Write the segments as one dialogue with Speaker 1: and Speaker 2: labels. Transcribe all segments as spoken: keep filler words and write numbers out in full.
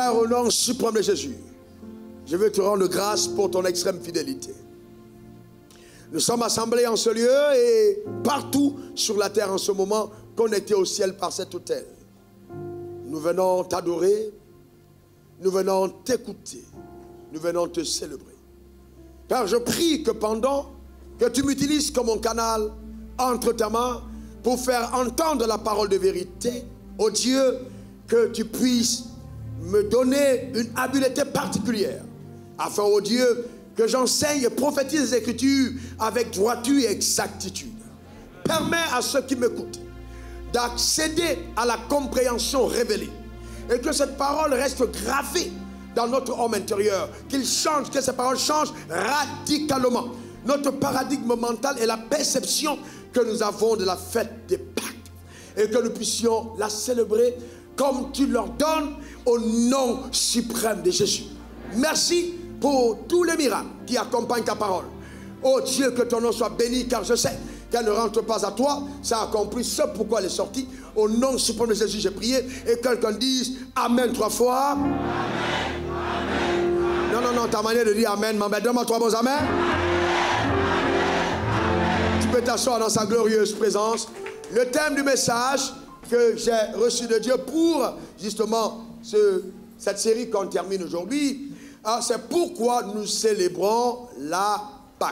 Speaker 1: Père, au nom suprême de Jésus, je veux te rendre grâce pour ton extrême fidélité. Nous sommes assemblés en ce lieu et partout sur la terre en ce moment, connectés au ciel par cet autel. Nous venons t'adorer, nous venons t'écouter, nous venons te célébrer. Car je prie que pendant que tu m'utilises comme mon canal entre ta main pour faire entendre la parole de vérité, ô Dieu, que tu puisses me donner une habileté particulière, afin, ô Dieu, que j'enseigne et prophétise les Écritures avec droiture et exactitude. Permets à ceux qui m'écoutent d'accéder à la compréhension révélée et que cette parole reste gravée dans notre homme intérieur, qu'il change, que cette parole change radicalement notre paradigme mental et la perception que nous avons de la fête des Pâques, et que nous puissions la célébrer comme tu l'ordonnes au nom suprême de Jésus. Merci pour tous les miracles qui accompagnent ta parole. Oh Dieu, que ton nom soit béni, car je sais qu'elle ne rentre pas à toi. Ça a compris ce pourquoi elle est sortie. Au nom suprême de Jésus, j'ai prié. Et quelqu'un dise Amen trois fois. Amen, amen, amen. Non, non, non, ta manière de dire Amen, m'embête. Donne-moi trois bons Amen. Tu peux t'asseoir dans sa glorieuse présence. Le thème du message que j'ai reçu de Dieu pour justement ce, cette série qu'on termine aujourd'hui, ah, c'est pourquoi nous célébrons la Pâque.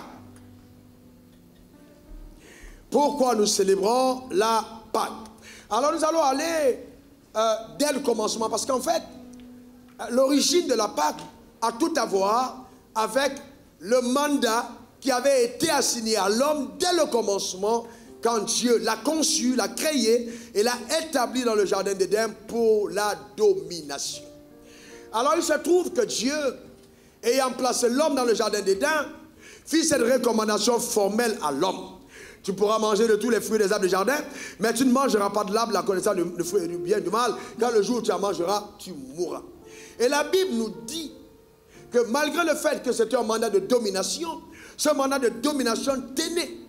Speaker 1: Pourquoi nous célébrons la Pâque? Alors nous allons aller euh, dès le commencement, parce qu'en fait, l'origine de la Pâque a tout à voir avec le mandat qui avait été assigné à l'homme dès le commencement, quand Dieu l'a conçu, l'a créé et l'a établi dans le jardin d'Éden pour la domination. Alors il se trouve que Dieu, ayant placé l'homme dans le jardin d'Éden, fit cette recommandation formelle à l'homme. Tu pourras manger de tous les fruits des arbres du jardin, mais tu ne mangeras pas de l'arbre la connaissance du, du, du bien et du mal, car le jour où tu en mangeras, tu mourras. Et la Bible nous dit que malgré le fait que c'était un mandat de domination, ce mandat de domination tenait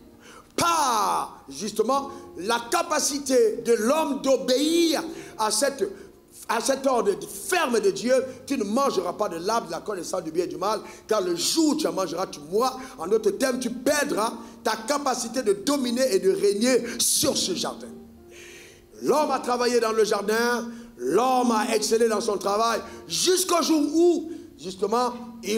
Speaker 1: par justement la capacité de l'homme d'obéir à cette à cet ordre ferme de Dieu. Tu ne mangeras pas de l'arbre de la connaissance du bien et du mal, car le jour où tu en mangeras, tu mourras. En d'autres termes, tu perdras ta capacité de dominer et de régner sur ce jardin. L'homme a travaillé dans le jardin, l'homme a excellé dans son travail, jusqu'au jour où, justement,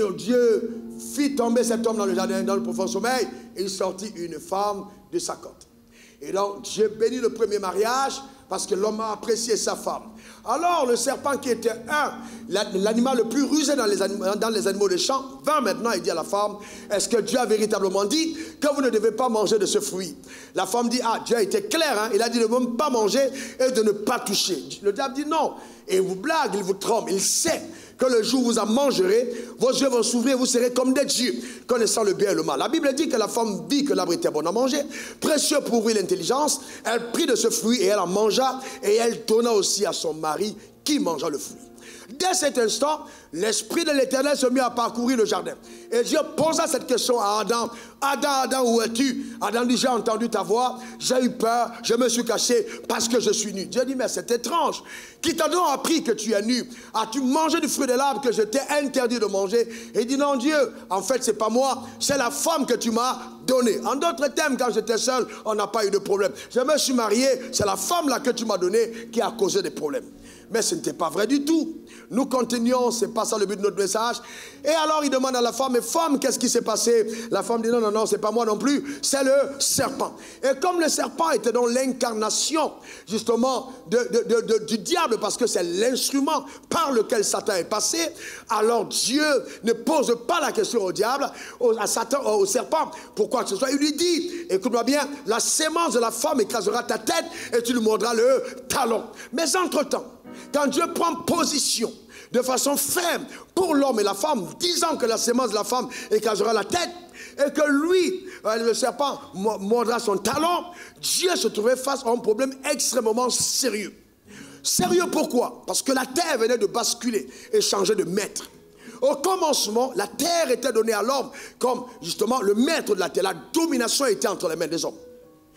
Speaker 1: Dieu fit tomber cet homme dans le jardin, dans le profond sommeil, et il sortit une femme de sa côte. Et donc, Dieu bénit le premier mariage, parce que l'homme a apprécié sa femme. Alors, le serpent qui était un, l'animal le plus rusé dans les, animaux, dans les animaux des champs, vint maintenant et dit à la femme, est-ce que Dieu a véritablement dit que vous ne devez pas manger de ce fruit? La femme dit, ah, Dieu a été clair, hein? Il a dit de ne même pas manger et de ne pas toucher. Le diable dit non. Et il vous blague, il vous trompe, il sait que le jour où vous en mangerez, vos yeux vont s'ouvrir, vous serez comme des dieux, connaissant le bien et le mal. La Bible dit que la femme vit que l'arbre était bon à manger, précieux pour ouvrir l'intelligence. Elle prit de ce fruit et elle en mangea, et elle donna aussi à son mari qui mangea le fruit. Dès cet instant, l'Esprit de l'Éternel se mit à parcourir le jardin. Et Dieu posa cette question à Adam. Adam, Adam, où es-tu? Adam dit, j'ai entendu ta voix, j'ai eu peur, je me suis caché parce que je suis nu. Dieu dit, mais c'est étrange. Qui t'a donc appris que tu es nu? As-tu mangé du fruit de l'arbre que je t'ai interdit de manger? Et il dit, non Dieu, en fait c'est pas moi, c'est la femme que tu m'as donnée. En d'autres termes, quand j'étais seul, on n'a pas eu de problème. Je me suis marié, c'est la femme là que tu m'as donnée qui a causé des problèmes. Mais ce n'était pas vrai du tout. Nous continuons, c'est pas ça le but de notre message. Et alors il demande à la femme, mais femme, qu'est-ce qui s'est passé? La femme dit, non, non, non, c'est pas moi non plus, c'est le serpent. Et comme le serpent était dans l'incarnation, justement, de, de, de, de, du diable, parce que c'est l'instrument par lequel Satan est passé, alors Dieu ne pose pas la question au diable, au, à Satan, au serpent, pourquoi que ce soit. Il lui dit, écoute-moi bien, la sémence de la femme écrasera ta tête et tu lui mordras le talon. Mais entre-temps, quand Dieu prend position de façon ferme pour l'homme et la femme, disant que la sémence de la femme écrasera la tête et que lui, le serpent, mordra son talon, Dieu se trouvait face à un problème extrêmement sérieux. Sérieux pourquoi? Parce que la terre venait de basculer et changer de maître. Au commencement, la terre était donnée à l'homme comme justement le maître de la terre. La domination était entre les mains des hommes.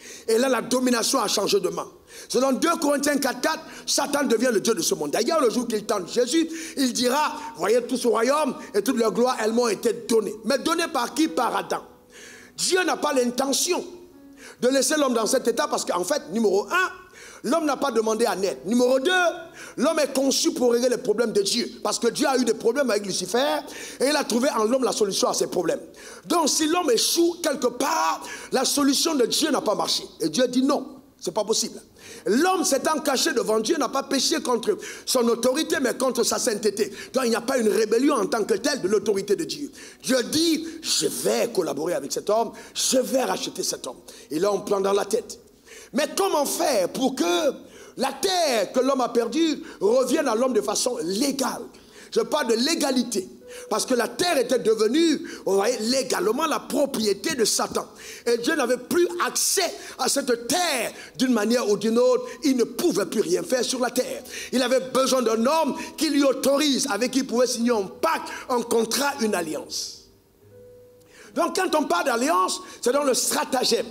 Speaker 1: Et là, la domination a changé de main. Selon deux Corinthiens quatre, quatre, Satan devient le Dieu de ce monde. D'ailleurs, le jour qu'il tente Jésus, il dira, voyez, tout ce royaume et toute leur gloire, elles m'ont été données. Mais données par qui? Par Adam. Dieu n'a pas l'intention de laisser l'homme dans cet état parce qu'en fait, numéro un, l'homme n'a pas demandé à naître. Numéro deux, l'homme est conçu pour régler les problèmes de Dieu. Parce que Dieu a eu des problèmes avec Lucifer et il a trouvé en l'homme la solution à ses problèmes. Donc si l'homme échoue quelque part, la solution de Dieu n'a pas marché. Et Dieu dit non, c'est pas possible. L'homme s'étant caché devant Dieu n'a pas péché contre son autorité mais contre sa sainteté. Donc il n'y a pas une rébellion en tant que telle de l'autorité de Dieu. Dieu dit, je vais collaborer avec cet homme, je vais racheter cet homme. Et là on prend dans la tête. Mais comment faire pour que la terre que l'homme a perdue revienne à l'homme de façon légale? Je parle de légalité. Parce que la terre était devenue, vous voyez, légalement la propriété de Satan. Et Dieu n'avait plus accès à cette terre d'une manière ou d'une autre. Il ne pouvait plus rien faire sur la terre. Il avait besoin d'un homme qui lui autorise, avec qui il pouvait signer un pacte, un contrat, une alliance. Donc quand on parle d'alliance, c'est dans le stratagème.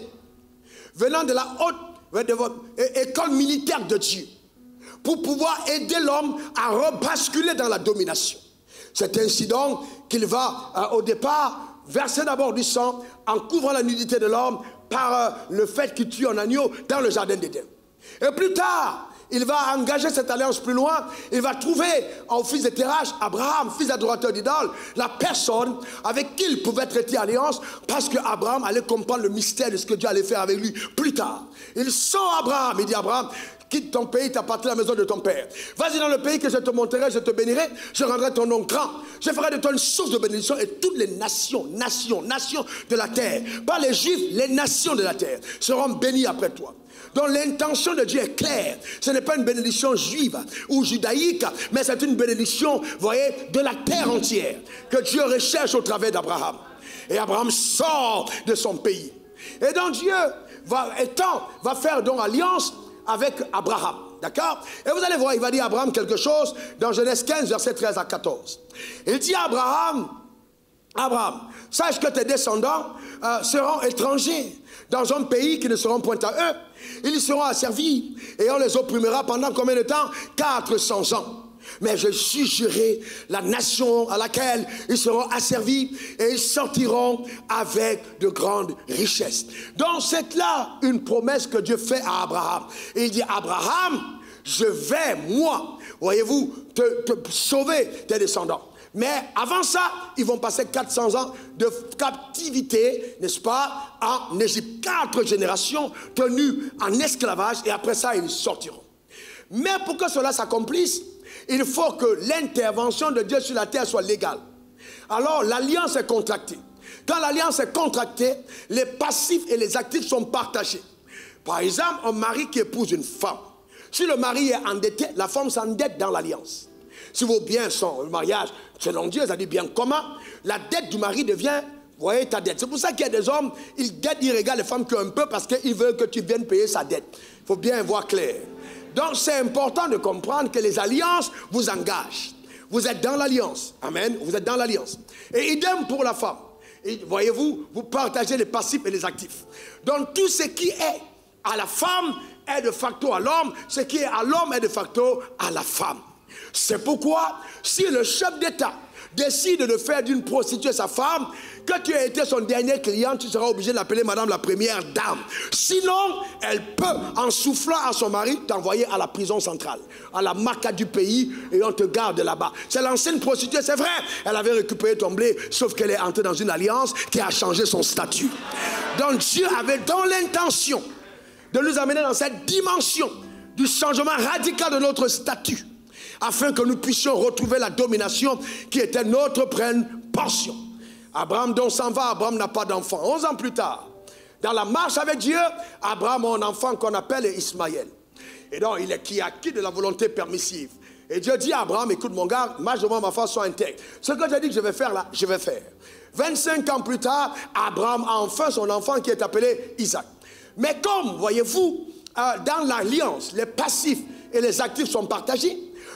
Speaker 1: Venant de la haute de votre école militaire de Dieu. Pour pouvoir aider l'homme à rebasculer dans la domination. C'est ainsi donc qu'il va euh, au départ verser d'abord du sang en couvrant la nudité de l'homme par euh, le fait qu'il tue un agneau dans le jardin d'Éden. Et plus tard, il va engager cette alliance plus loin. Il va trouver au fils de Terach, Abraham, fils adorateur d'idoles, la personne avec qui il pouvait traiter alliance parce qu'Abraham allait comprendre le mystère de ce que Dieu allait faire avec lui plus tard. Il sort Abraham, il dit Abraham, quitte ton pays, t'appartiens à la maison de ton père. Vas-y dans le pays que je te montrerai, je te bénirai, je rendrai ton nom grand. Je ferai de toi une source de bénédiction et toutes les nations, nations, nations de la terre, pas les Juifs, les nations de la terre seront bénies après toi. Donc l'intention de Dieu est claire. Ce n'est pas une bénédiction juive ou judaïque, mais c'est une bénédiction, vous voyez, de la terre entière que Dieu recherche au travers d'Abraham. Et Abraham sort de son pays. Et donc Dieu va, étant, va faire donc alliance avec Abraham, d'accord? Et vous allez voir, il va dire à Abraham quelque chose dans Genèse quinze, versets treize à quatorze. Il dit à Abraham, Abraham, sache que tes descendants euh, seront étrangers dans un pays qui ne seront point à eux. Ils y seront asservis et on les opprimera pendant combien de temps? quatre cents ans. Mais je jugerai la nation à laquelle ils seront asservis et ils sortiront avec de grandes richesses. Donc c'est là une promesse que Dieu fait à Abraham. Il dit Abraham, je vais moi, voyez-vous, te, te sauver tes descendants. Mais avant ça, ils vont passer quatre cents ans de captivité, n'est-ce pas, en Égypte. Quatre générations tenues en esclavage et après ça, ils sortiront. Mais pour que cela s'accomplisse, il faut que l'intervention de Dieu sur la terre soit légale. Alors l'alliance est contractée. Quand l'alliance est contractée, les passifs et les actifs sont partagés. Par exemple, un mari qui épouse une femme. Si le mari est endetté, la femme s'endette dans l'alliance. Si vos biens sont le mariage, selon Dieu, ça dit bien commun, la dette du mari devient, vous voyez, ta dette. C'est pour ça qu'il y a des hommes, ils dettent, ils regardent les femmes qu'un peu parce qu'ils veulent que tu viennes payer sa dette. Il faut bien voir clair. Donc c'est important de comprendre que les alliances vous engagent. Vous êtes dans l'alliance. Amen. Vous êtes dans l'alliance. Et idem pour la femme. Voyez-vous, vous partagez les passifs et les actifs. Donc tout ce qui est à la femme est de facto à l'homme. Ce qui est à l'homme est de facto à la femme. C'est pourquoi si le chef d'État décide de faire d'une prostituée sa femme, que tu aies été son dernier client, tu seras obligé de l'appeler madame la première dame. Sinon, elle peut, en soufflant à son mari, t'envoyer à la prison centrale, à la marca du pays, et on te garde là-bas. C'est l'ancienne prostituée, c'est vrai. Elle avait récupéré ton blé, sauf qu'elle est entrée dans une alliance qui a changé son statut. Donc Dieu avait dans l'intention de nous amener dans cette dimension du changement radical de notre statut, afin que nous puissions retrouver la domination qui était notre pleine portion. Abraham donc s'en va, Abraham n'a pas d'enfant. onze ans plus tard, dans la marche avec Dieu, Abraham a un enfant qu'on appelle Ismaël. Et donc, il est qui a acquis de la volonté permissive. Et Dieu dit à Abraham, écoute mon gars, marche devant ma face, sois intègre. Ce que j'ai dit que je vais faire là, je vais faire. vingt-cinq ans plus tard, Abraham a enfin son enfant qui est appelé Isaac. Mais comme, voyez-vous, euh, dans l'alliance, les passifs et les actifs sont partagés,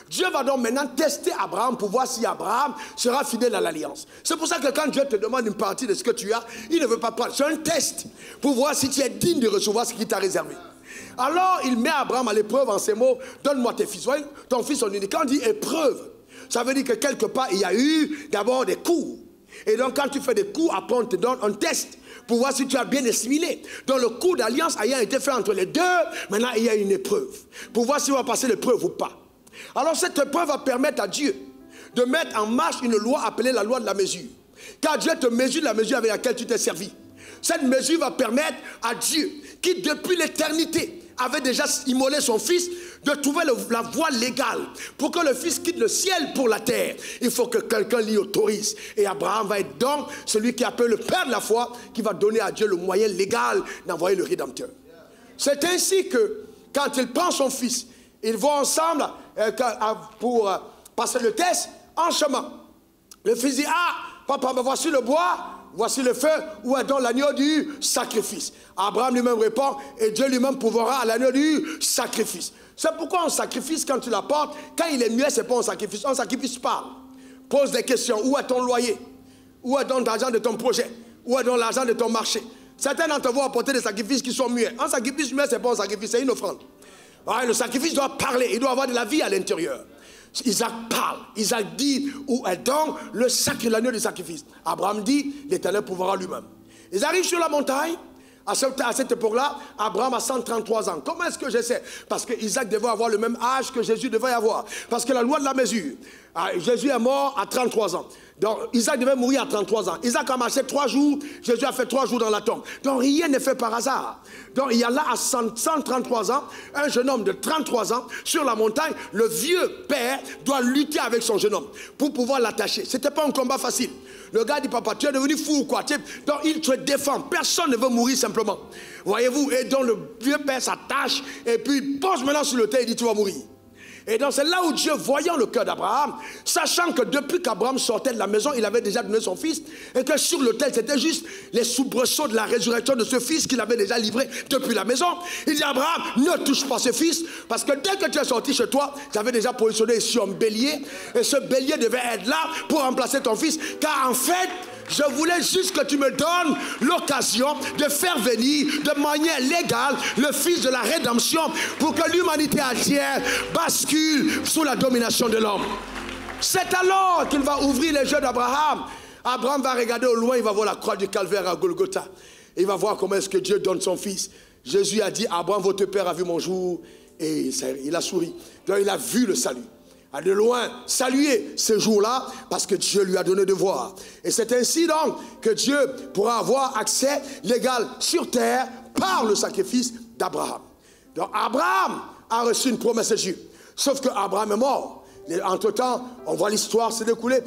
Speaker 1: Dieu va donc maintenant tester Abraham pour voir si Abraham sera fidèle à l'alliance. C'est pour ça que quand Dieu te demande une partie de ce que tu as, il ne veut pas prendre. C'est un test pour voir si tu es digne de recevoir ce qu'il t'a réservé. Alors il met Abraham à l'épreuve en ces mots, donne-moi tes fils. Voyez, ton fils son unique. Quand on dit épreuve, ça veut dire que quelque part il y a eu d'abord des coups. Et donc quand tu fais des coups, après on te donne un test pour voir si tu as bien assimilé. Donc le coup d'alliance ayant été fait entre les deux, maintenant il y a une épreuve. Pour voir si on va passer l'épreuve ou pas. Alors cette épreuve va permettre à Dieu de mettre en marche une loi appelée la loi de la mesure. Car Dieu te mesure la mesure avec laquelle tu t'es servi. Cette mesure va permettre à Dieu, qui depuis l'éternité avait déjà immolé son fils, de trouver le, la voie légale pour que le fils quitte le ciel pour la terre. Il faut que quelqu'un l'y autorise. Et Abraham va être donc celui qui appelle le père de la foi, qui va donner à Dieu le moyen légal d'envoyer le Rédempteur. C'est ainsi que quand il prend son fils, ils vont ensemble euh, pour euh, passer le test en chemin. Le fils dit, ah, papa, me voici le bois, voici le feu, où est donc l'agneau du sacrifice? Abraham lui-même répond, et Dieu lui-même pourvoira à l'agneau du sacrifice. C'est pourquoi on sacrifice quand tu l'apportes, quand il est muet, ce n'est pas un sacrifice, un sacrifice parle. Pose des questions, où est ton loyer? Où est donc l'argent de ton projet? Où est donc l'argent de ton marché? Certains d'entre vous apporter des sacrifices qui sont muets. Un sacrifice muet, ce n'est pas un sacrifice, c'est une offrande. Ouais, le sacrifice doit parler, il doit avoir de la vie à l'intérieur. Isaac parle, Isaac dit, où est donc le sacré, l'agneau du sacrifice? Abraham dit, l'Éternel pourvoira lui-même. Ils arrivent sur la montagne, à cette, à cette époque-là, Abraham a cent trente-trois ans. Comment est-ce que je sais? Parce que Isaac devait avoir le même âge que Jésus devait avoir. Parce que la loi de la mesure, Jésus est mort à trente-trois ans. Donc Isaac devait mourir à trente-trois ans. Isaac a marché trois jours, Jésus a fait trois jours dans la tombe. Donc rien n'est fait par hasard. Donc il y a là à cent trente-trois ans, un jeune homme de trente-trois ans sur la montagne. Le vieux père doit lutter avec son jeune homme pour pouvoir l'attacher. Ce n'était pas un combat facile. Le gars dit, papa, tu es devenu fou ou quoi? Donc il te défend. Personne ne veut mourir simplement. Voyez-vous? Et donc le vieux père s'attache et puis il pose maintenant sur le terre et dit, tu vas mourir. Et donc c'est là où Dieu, voyant le cœur d'Abraham, sachant que depuis qu'Abraham sortait de la maison, il avait déjà donné son fils, et que sur l'autel, c'était juste les soubresauts de la résurrection de ce fils qu'il avait déjà livré depuis la maison. Il dit, Abraham, ne touche pas ce fils, parce que dès que tu es sorti chez toi, tu avais déjà positionné ici un bélier, et ce bélier devait être là pour remplacer ton fils, car en fait, je voulais juste que tu me donnes l'occasion de faire venir de manière légale le fils de la rédemption pour que l'humanité entière bascule sous la domination de l'homme. C'est alors qu'il va ouvrir les yeux d'Abraham. Abraham va regarder au loin, il va voir la croix du calvaire à Golgotha. Il va voir comment est-ce que Dieu donne son fils. Jésus a dit, Abraham, votre père a vu mon jour, et il a souri. Donc il a vu le salut. À de loin saluer ce jour-là parce que Dieu lui a donné de voir. Et c'est ainsi donc que Dieu pourra avoir accès légal sur terre par le sacrifice d'Abraham. Donc Abraham a reçu une promesse de Dieu. Sauf que Abraham est mort. Entre-temps, on voit l'histoire s'écouler.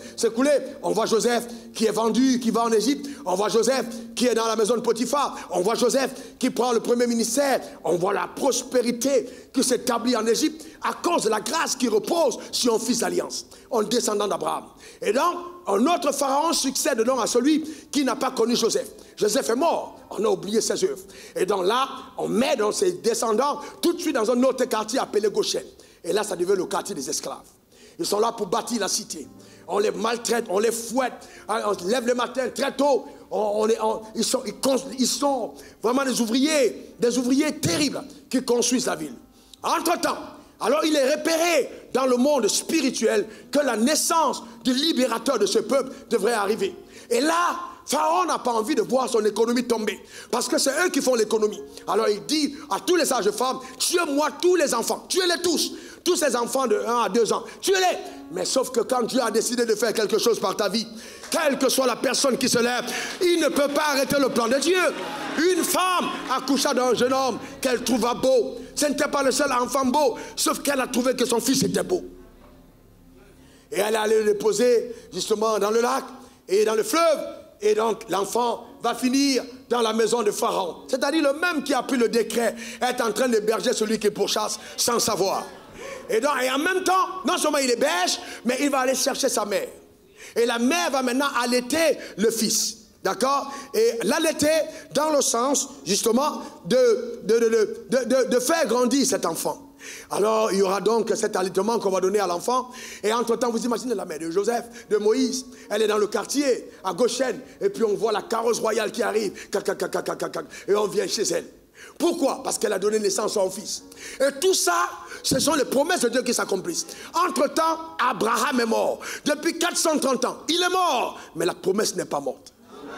Speaker 1: On voit Joseph qui est vendu, qui va en Égypte. On voit Joseph qui est dans la maison de Potiphar. On voit Joseph qui prend le premier ministère. On voit la prospérité qui s'établit en Égypte à cause de la grâce qui repose sur un fils d'alliance, un descendant d'Abraham. Et donc, un autre pharaon succède donc à celui qui n'a pas connu Joseph. Joseph est mort, on a oublié ses œuvres. Et donc là, on met dans ses descendants tout de suite dans un autre quartier appelé Goshen. Et là, ça devient le quartier des esclaves. Ils sont là pour bâtir la cité. On les maltraite, on les fouette, on se lève le matin très tôt. On, on est, on, ils, sont, ils, ils sont vraiment des ouvriers, des ouvriers terribles qui construisent la ville. Entre-temps, alors il est repéré dans le monde spirituel que la naissance du libérateur de ce peuple devrait arriver. Et là, Pharaon n'a pas envie de voir son économie tomber. Parce que c'est eux qui font l'économie. Alors il dit à tous les sages femmes, tuez-moi tous les enfants, tuez-les tous. Tous ces enfants de un à deux ans, tuez-les. Mais sauf que quand Dieu a décidé de faire quelque chose par ta vie, quelle que soit la personne qui se lève, il ne peut pas arrêter le plan de Dieu. Une femme accoucha d'un jeune homme qu'elle trouva beau. Ce n'était pas le seul enfant beau, sauf qu'elle a trouvé que son fils était beau. Et elle est allée le déposer justement dans le lac et dans le fleuve. Et donc l'enfant va finir dans la maison de Pharaon. C'est-à-dire le même qui a pris le décret est en train d'héberger celui qui pourchasse sans savoir. Et, donc, et en même temps, non seulement il héberge, mais il va aller chercher sa mère. Et la mère va maintenant allaiter le fils. D'accord? Et l'allaiter dans le sens, justement, de, de, de, de, de, de faire grandir cet enfant. Alors, il y aura donc cet allaitement qu'on va donner à l'enfant. Et entre-temps, vous imaginez la mère de Joseph, de Moïse. Elle est dans le quartier, à Goshen. Et puis on voit la carrosse royale qui arrive. Et on vient chez elle. Pourquoi? Parce qu'elle a donné naissance à son fils. Et tout ça, ce sont les promesses de Dieu qui s'accomplissent. Entre-temps, Abraham est mort. Depuis quatre cent trente ans, il est mort. Mais la promesse n'est pas morte.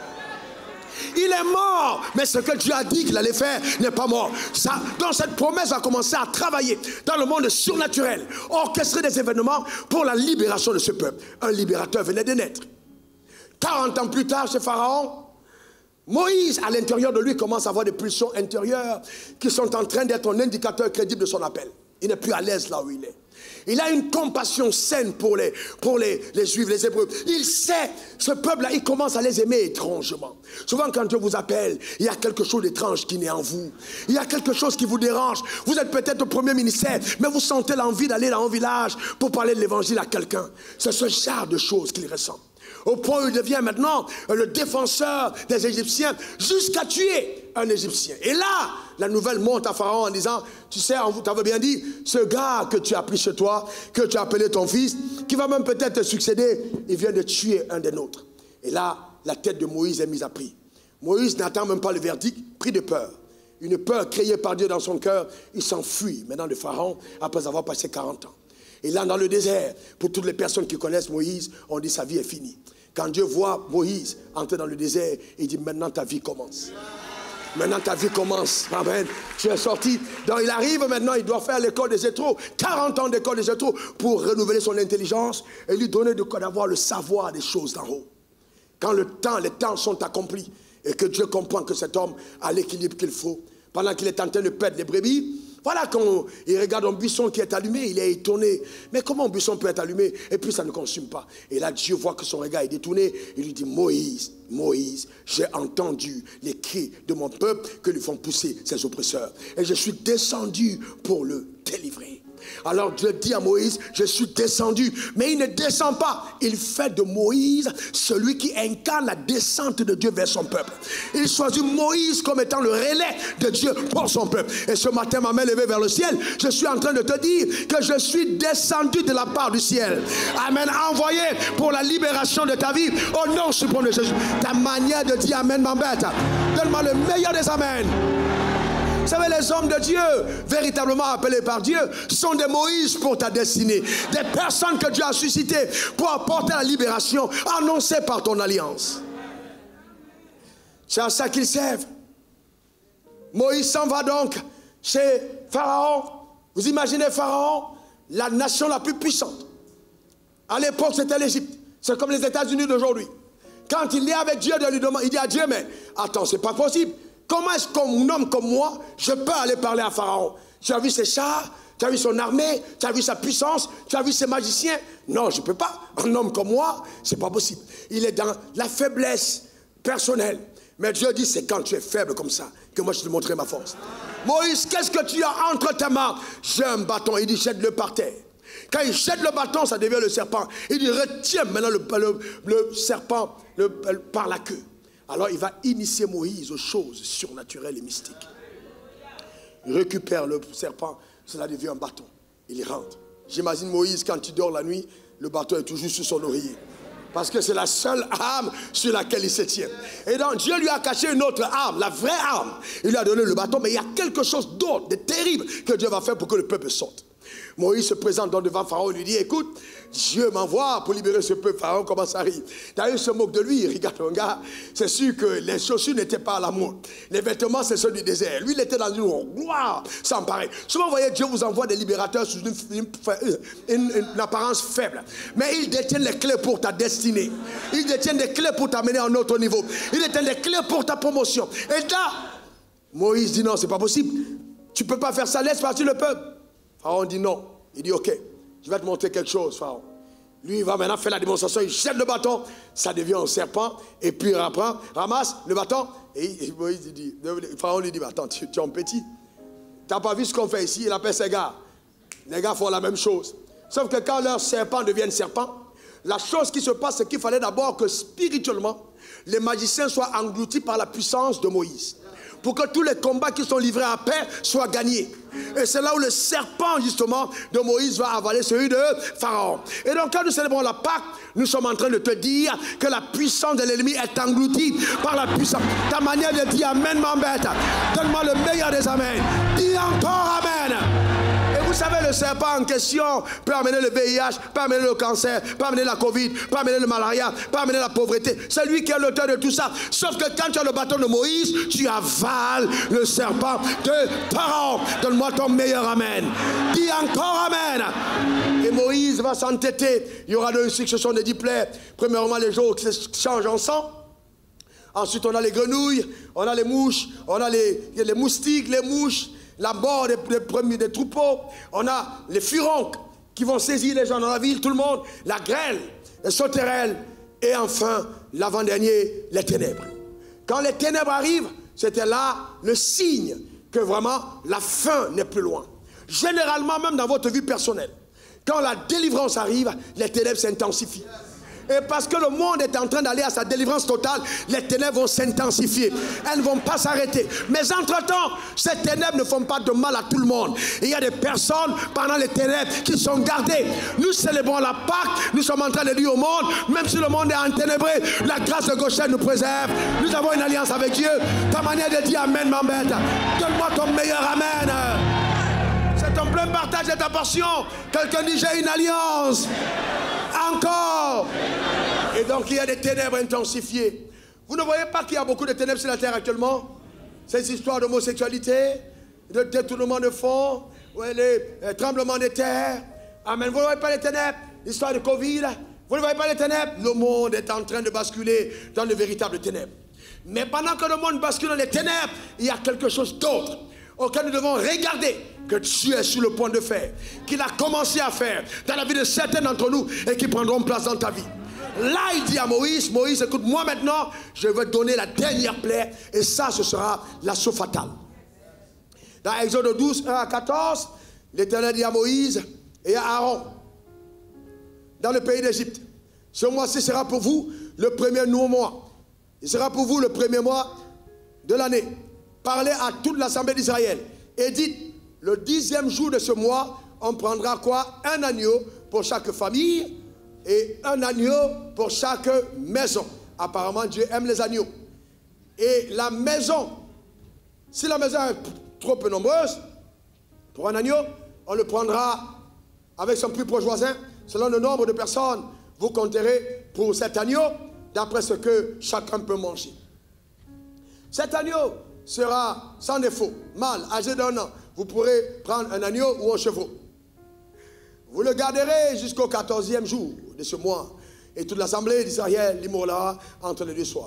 Speaker 1: Il est mort, mais ce que Dieu a dit qu'il allait faire n'est pas mort. Ça, donc cette promesse va commencer à travailler dans le monde surnaturel, orchestrer des événements pour la libération de ce peuple. Un libérateur venait de naître. quarante ans plus tard, chez Pharaon, Moïse, à l'intérieur de lui, commence à avoir des pulsions intérieures qui sont en train d'être un indicateur crédible de son appel. Il n'est plus à l'aise là où il est. Il a une compassion saine pour les, pour les, les Juifs, les Hébreux. Il sait, ce peuple-là, il commence à les aimer étrangement. Souvent, quand Dieu vous appelle, il y a quelque chose d'étrange qui naît en vous. Il y a quelque chose qui vous dérange. Vous êtes peut-être au premier ministère, mais vous sentez l'envie d'aller dans un village pour parler de l'évangile à quelqu'un. C'est ce genre de choses qu'il ressent. Au point où il devient maintenant le défenseur des Égyptiens jusqu'à tuer un Égyptien. Et là, la nouvelle monte à Pharaon en disant, tu sais, on t'avait bien dit, ce gars que tu as pris chez toi, que tu as appelé ton fils, qui va même peut-être te succéder, il vient de tuer un des nôtres. Et là, la tête de Moïse est mise à prix. Moïse n'attend même pas le verdict, pris de peur. Une peur créée par Dieu dans son cœur, il s'enfuit maintenant de Pharaon après avoir passé quarante ans. Et là, dans le désert, pour toutes les personnes qui connaissent Moïse, on dit sa vie est finie. Quand Dieu voit Moïse entrer dans le désert, il dit maintenant ta vie commence. Maintenant ta vie commence. Amen. Tu es sorti. Donc il arrive maintenant, il doit faire l'école des Jéthro. quarante ans d'école des Jéthro pour renouveler son intelligence et lui donner de quoi d'avoir le savoir des choses d'en haut. Quand le temps, les temps sont accomplis et que Dieu comprend que cet homme a l'équilibre qu'il faut, pendant qu'il est en train de perdre les brebis, voilà quand il regarde un buisson qui est allumé, il est étonné. Mais comment un buisson peut être allumé et puis ça ne consume pas? Et là, Dieu voit que son regard est détourné. Il lui dit, Moïse, Moïse, j'ai entendu les cris de mon peuple que lui font pousser ses oppresseurs. Et je suis descendu pour le délivrer. Alors Dieu dit à Moïse, je suis descendu. Mais il ne descend pas. Il fait de Moïse celui qui incarne la descente de Dieu vers son peuple. Il choisit Moïse comme étant le relais de Dieu pour son peuple. Et ce matin, ma main levée vers le ciel, je suis en train de te dire que je suis descendu de la part du ciel. Amen. Envoyé pour la libération de ta vie au nom suprême de Jésus. Ta manière de dire Amen m'embête. Donne-moi le meilleur des Amen. Vous savez, les hommes de Dieu, véritablement appelés par Dieu, sont des Moïse pour ta destinée. Des personnes que Dieu a suscitées pour apporter la libération annoncée par ton alliance. C'est à ça qu'ils servent. Moïse s'en va donc chez Pharaon. Vous imaginez Pharaon, la nation la plus puissante. À l'époque, c'était l'Égypte. C'est comme les États-Unis d'aujourd'hui. Quand il est avec Dieu, Dieu lui demande, il dit à Dieu, mais attends, c'est pas possible. Comment est-ce qu'un homme comme moi, je peux aller parler à Pharaon? Tu as vu ses chars? Tu as vu son armée? Tu as vu sa puissance? Tu as vu ses magiciens? Non, je ne peux pas. Un homme comme moi, ce n'est pas possible. Il est dans la faiblesse personnelle. Mais Dieu dit, c'est quand tu es faible comme ça que moi je te montrerai ma force. Moïse, qu'est-ce que tu as entre tes mains? J'ai un bâton. Il dit, jette-le par terre. Quand il jette le bâton, ça devient le serpent. Il dit, retiens maintenant le, le, le serpent le, par la queue. Alors il va initier Moïse aux choses surnaturelles et mystiques. Il récupère le serpent, cela devient un bâton. Il rentre. J'imagine Moïse, quand il dort la nuit, le bâton est toujours sur son oreiller. Parce que c'est la seule arme sur laquelle il se tient. Et donc Dieu lui a caché une autre arme, la vraie arme. Il lui a donné le bâton, mais il y a quelque chose d'autre, de terrible, que Dieu va faire pour que le peuple sorte. Moïse se présente donc devant Pharaon et lui dit, écoute, Dieu m'envoie pour libérer ce peuple. Pharaon commence à rire. D'ailleurs, il se moque de lui. Regarde un gars, c'est sûr que les chaussures n'étaient pas à la mode. Les vêtements, c'est ceux du désert. Lui, il était dans une gloire sans pareil. Souvent, vous voyez, Dieu vous envoie des libérateurs sous une, une, une, une apparence faible. Mais ils détiennent les clés pour ta destinée. Ils détiennent des clés pour t'amener à un autre niveau. Ils détiennent des clés pour ta promotion. Et là, Moïse dit non, c'est pas possible. Tu ne peux pas faire ça, laisse partir le peuple. Pharaon dit non. Il dit ok, je vais te montrer quelque chose, Pharaon. Lui, il va maintenant faire la démonstration, il jette le bâton, ça devient un serpent, et puis il reprend, ramasse le bâton, et Moïse dit, Pharaon lui dit, attends, tu, tu es un petit. Tu n'as pas vu ce qu'on fait ici? Il appelle ses gars. Les gars font la même chose. Sauf que quand leur serpent devient serpent, la chose qui se passe, c'est qu'il fallait d'abord que spirituellement, les magiciens soient engloutis par la puissance de Moïse. pour que tous les combats qui sont livrés à paix soient gagnés. Et c'est là où le serpent, justement, de Moïse va avaler celui de Pharaon. Et donc, quand nous célébrons la Pâque, nous sommes en train de te dire que la puissance de l'ennemi est engloutie par la puissance. Ta manière de dire Amen m'embête. Donne-moi le meilleur des Amen. Dis encore Amen. Et vous savez, le serpent en question peut amener le V I H, peut amener le cancer, peut amener la Covid, peut amener le malaria, peut amener la pauvreté. C'est lui qui est l'auteur de tout ça. Sauf que quand tu as le bâton de Moïse, tu avales le serpent de Pharaon. Donne-moi ton meilleur Amen. Dis encore Amen. Et Moïse va s'entêter. Il y aura deux successions de dix plaies. Premièrement, les jours qui se changent en sang. Ensuite, on a les grenouilles, on a les mouches, on a les, les moustiques, les mouches, la mort des, des premiers des troupeaux. On a les furoncles qui vont saisir les gens dans la ville, tout le monde. La grêle, les sauterelles. Et enfin, l'avant-dernier, les ténèbres. Quand les ténèbres arrivent, c'était là le signe que vraiment la fin n'est plus loin. Généralement, même dans votre vie personnelle, quand la délivrance arrive, les ténèbres s'intensifient. Et parce que le monde est en train d'aller à sa délivrance totale, les ténèbres vont s'intensifier. Elles ne vont pas s'arrêter. Mais entre-temps, ces ténèbres ne font pas de mal à tout le monde. Il y a des personnes pendant les ténèbres qui sont gardées. Nous célébrons la Pâque. Nous sommes en train de dire au monde, même si le monde est enténébré, la grâce de Goshen nous préserve. Nous avons une alliance avec Dieu. Ta manière de dire Amen m'embête. Donne-moi ton meilleur Amen. C'est ton plein partage de ta portion. Quelqu'un dit j'ai une alliance. Encore. Et donc il y a des ténèbres intensifiées. Vous ne voyez pas qu'il y a beaucoup de ténèbres sur la terre actuellement? Ces histoires d'homosexualité, de détournement de fonds, les euh, tremblements de terre. Amen. Vous ne voyez pas les ténèbres? L'histoire de Covid. Vous ne voyez pas les ténèbres? Le monde est en train de basculer dans de véritables ténèbres. Mais pendant que le monde bascule dans les ténèbres, il y a quelque chose d'autre auquel nous devons regarder, que Dieu est sur le point de faire, qu'il a commencé à faire dans la vie de certains d'entre nous et qui prendront place dans ta vie. Là, il dit à Moïse, Moïse, écoute, moi maintenant, je vais te donner la dernière plaie et ça, ce sera l'assaut fatal. Dans Exode douze, un à quatorze, l'Éternel dit à Moïse et à Aaron, dans le pays d'Égypte, ce mois-ci sera pour vous le premier nouveau mois. Il sera pour vous le premier mois de l'année. Parlez à toute l'assemblée d'Israël et dites, le dixième jour de ce mois, on prendra quoi? Un agneau pour chaque famille et un agneau pour chaque maison. Apparemment, Dieu aime les agneaux. Et la maison, si la maison est trop peu nombreuse, pour un agneau, on le prendra avec son plus proche voisin. Selon le nombre de personnes, vous compterez pour cet agneau, d'après ce que chacun peut manger. Cet agneau sera sans défaut, mâle, âgé d'un an. Vous pourrez prendre un agneau ou un chevreau. Vous le garderez jusqu'au quatorzième jour de ce mois. Et toute l'assemblée d'Israël l'immolera entre les deux soirs.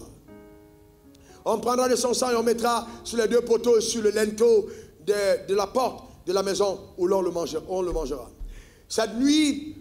Speaker 1: On prendra de son sang et on mettra sur les deux poteaux et sur le linteau de, de la porte de la maison où l'on le mangera, on le mangera. Cette nuit,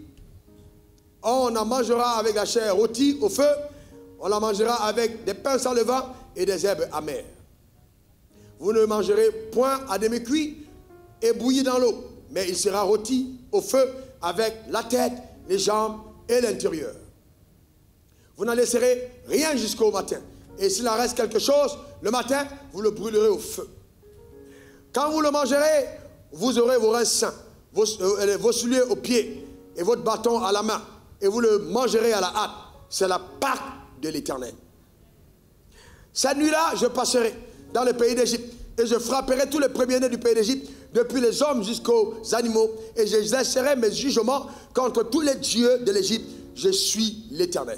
Speaker 1: on en mangera avec la chair rôtie au feu. On la mangera avec des pains sans levain et des herbes amères. Vous ne mangerez point à demi-cuit et bouilli dans l'eau, mais il sera rôti au feu avec la tête, les jambes et l'intérieur. Vous n'en laisserez rien jusqu'au matin. Et s'il en reste quelque chose, le matin, vous le brûlerez au feu. Quand vous le mangerez, vous aurez vos reins sains, vos, euh, vos souliers aux pieds et votre bâton à la main. Et vous le mangerez à la hâte. C'est la Pâque de l'Éternel. Cette nuit-là, je passerai dans le pays d'Égypte et je frapperai tous les premiers-nés du pays d'Égypte, depuis les hommes jusqu'aux animaux, et j'exercerai mes jugements contre tous les dieux de l'Égypte. Je suis l'Éternel.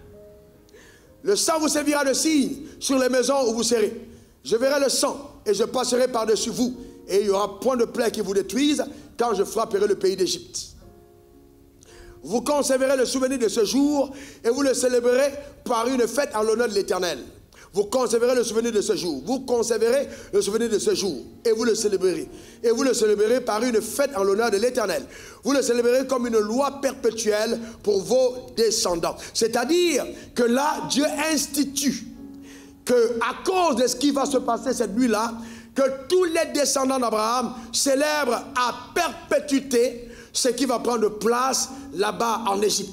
Speaker 1: Le sang vous servira de signe sur les maisons où vous serez. Je verrai le sang et je passerai par-dessus vous, et il n'y aura point de plaie qui vous détruise quand je frapperai le pays d'Égypte. Vous conserverez le souvenir de ce jour et vous le célébrerez par une fête en l'honneur de l'Éternel. Vous conserverez le souvenir de ce jour. Vous conserverez le souvenir de ce jour et vous le célébrerez. Et vous le célébrerez par une fête en l'honneur de l'Éternel. Vous le célébrerez comme une loi perpétuelle pour vos descendants. C'est-à-dire que là, Dieu institue que à cause de ce qui va se passer cette nuit-là, que tous les descendants d'Abraham célèbrent à perpétuité ce qui va prendre place là-bas en Égypte.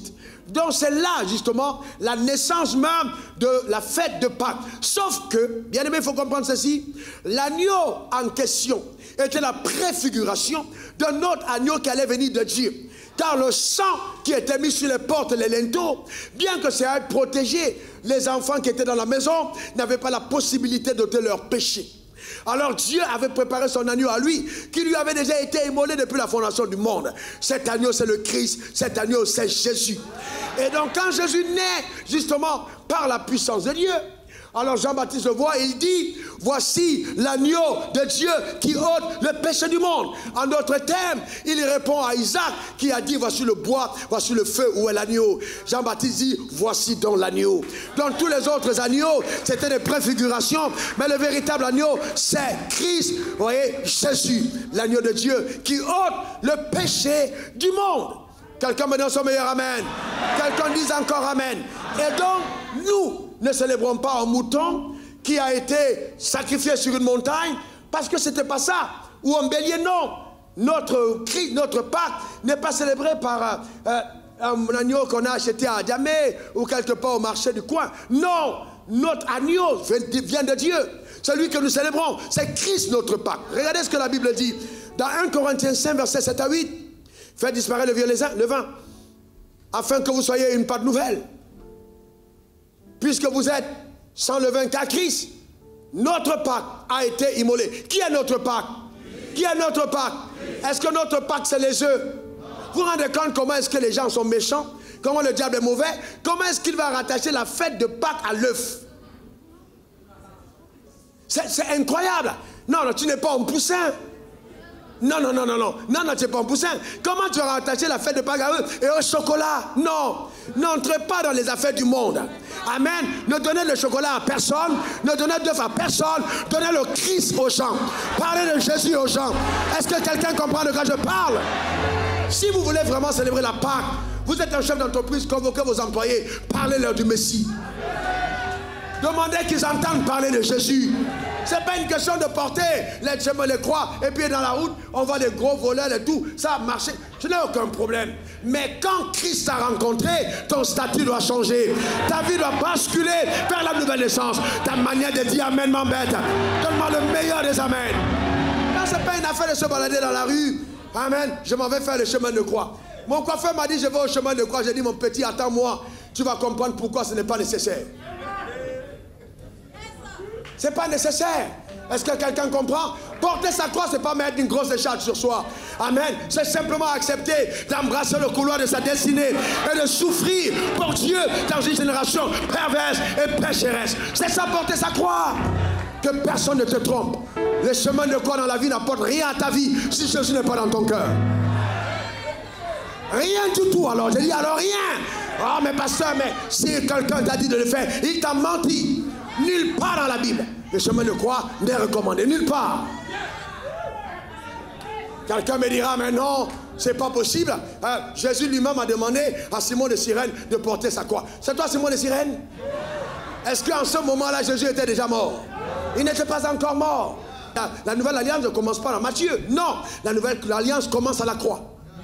Speaker 1: Donc c'est là justement la naissance même de la fête de Pâques. Sauf que, bien aimé, il faut comprendre ceci, l'agneau en question était la préfiguration d'un autre agneau qui allait venir de Dieu. Car le sang qui était mis sur les portes et les linteaux, bien que ça ait protégé les enfants qui étaient dans la maison, n'avaient pas la possibilité d'ôter leur péché. Alors Dieu avait préparé son agneau à lui, qui lui avait déjà été immolé depuis la fondation du monde. Cet agneau, c'est le Christ, cet agneau, c'est Jésus. Et donc quand Jésus naît, justement, par la puissance de Dieu, alors Jean-Baptiste le voit et il dit, voici l'agneau de Dieu qui ôte le péché du monde. En d'autres termes, il répond à Isaac qui a dit, voici le bois, voici le feu, où est l'agneau? Jean-Baptiste dit, voici donc l'agneau. Donc tous les autres agneaux, c'était des préfigurations, mais le véritable agneau, c'est Christ, vous voyez, Jésus, l'agneau de Dieu qui ôte le péché du monde. Quelqu'un me donne son meilleur amen. Quelqu'un dise encore amen. Et donc, nous ne célébrons pas un mouton qui a été sacrifié sur une montagne parce que c'était pas ça. Ou un bélier, non. Notre Christ, notre Pâques n'est pas célébré par euh, un agneau qu'on a acheté à Adjamé ou quelque part au marché du coin. Non, notre agneau vient de Dieu. Celui que nous célébrons, c'est Christ notre Pâques. Regardez ce que la Bible dit. Dans un Corinthiens cinq, versets sept à huit. Faites disparaître le vieux levain, afin que vous soyez une pâte nouvelle. Puisque vous êtes sans levain qu'à Christ, notre Pâques a été immolé. Qui est notre Pâques? Qui est notre Pâques? Est-ce que notre Pâques, c'est les œufs? Vous vous rendez compte comment est-ce que les gens sont méchants? Comment le diable est mauvais? Comment est-ce qu'il va rattacher la fête de Pâques à l'œuf? C'est incroyable. Non, non, tu n'es pas un poussin. Non, non, non, non, non, non, non, tu n'es pas un poussin. Comment tu vas rattacher la fête de Pâques à eux et au chocolat? Non, n'entrez pas dans les affaires du monde. Amen. Ne donnez le chocolat à personne, ne donnez d'œufs à personne, donnez le Christ aux gens. Parlez de Jésus aux gens. Est-ce que quelqu'un comprend de quoi je parle? Si vous voulez vraiment célébrer la Pâques, vous êtes un chef d'entreprise, convoquez vos employés, parlez-leur du Messie. Demandez qu'ils entendent parler de Jésus. Ce n'est pas une question de porter les chemins, les croix, et puis dans la route, on voit des gros voleurs et tout. Ça a marché. Je n'ai aucun problème. Mais quand Christ t'a rencontré, ton statut doit changer. Ta vie doit basculer vers la nouvelle naissance. Ta manière de dire amen m'embête. Donne-moi le meilleur des amens. Là, ce n'est pas une affaire de se balader dans la rue. Amen. Je m'en vais faire le chemin de croix. Mon coiffeur m'a dit, je vais au chemin de croix. J'ai dit, mon petit, attends-moi. Tu vas comprendre pourquoi ce n'est pas nécessaire. Ce n'est pas nécessaire. Est-ce que quelqu'un comprend? Porter sa croix, ce n'est pas mettre une grosse écharpe sur soi. Amen. C'est simplement accepter d'embrasser le couloir de sa destinée et de souffrir pour Dieu dans une génération perverse et pécheresse. C'est ça, porter sa croix. Que personne ne te trompe. Le chemin de croix dans la vie n'apporte rien à ta vie si Jésus n'est pas dans ton cœur. Rien du tout. Alors, je dis alors rien. Oh, mais pasteur, mais si quelqu'un t'a dit de le faire, il t'a menti. Nulle part dans la Bible, le chemin de croix n'est recommandé. Nulle part. Quelqu'un me dira, mais non, c'est pas possible. Euh, Jésus lui-même a demandé à Simon de Cyrène de porter sa croix. C'est toi, Simon de Cyrène? Est-ce qu'en ce moment-là, Jésus était déjà mort? Il n'était pas encore mort. La, la nouvelle alliance ne commence pas dans Matthieu. Non, la nouvelle alliance commence à la croix.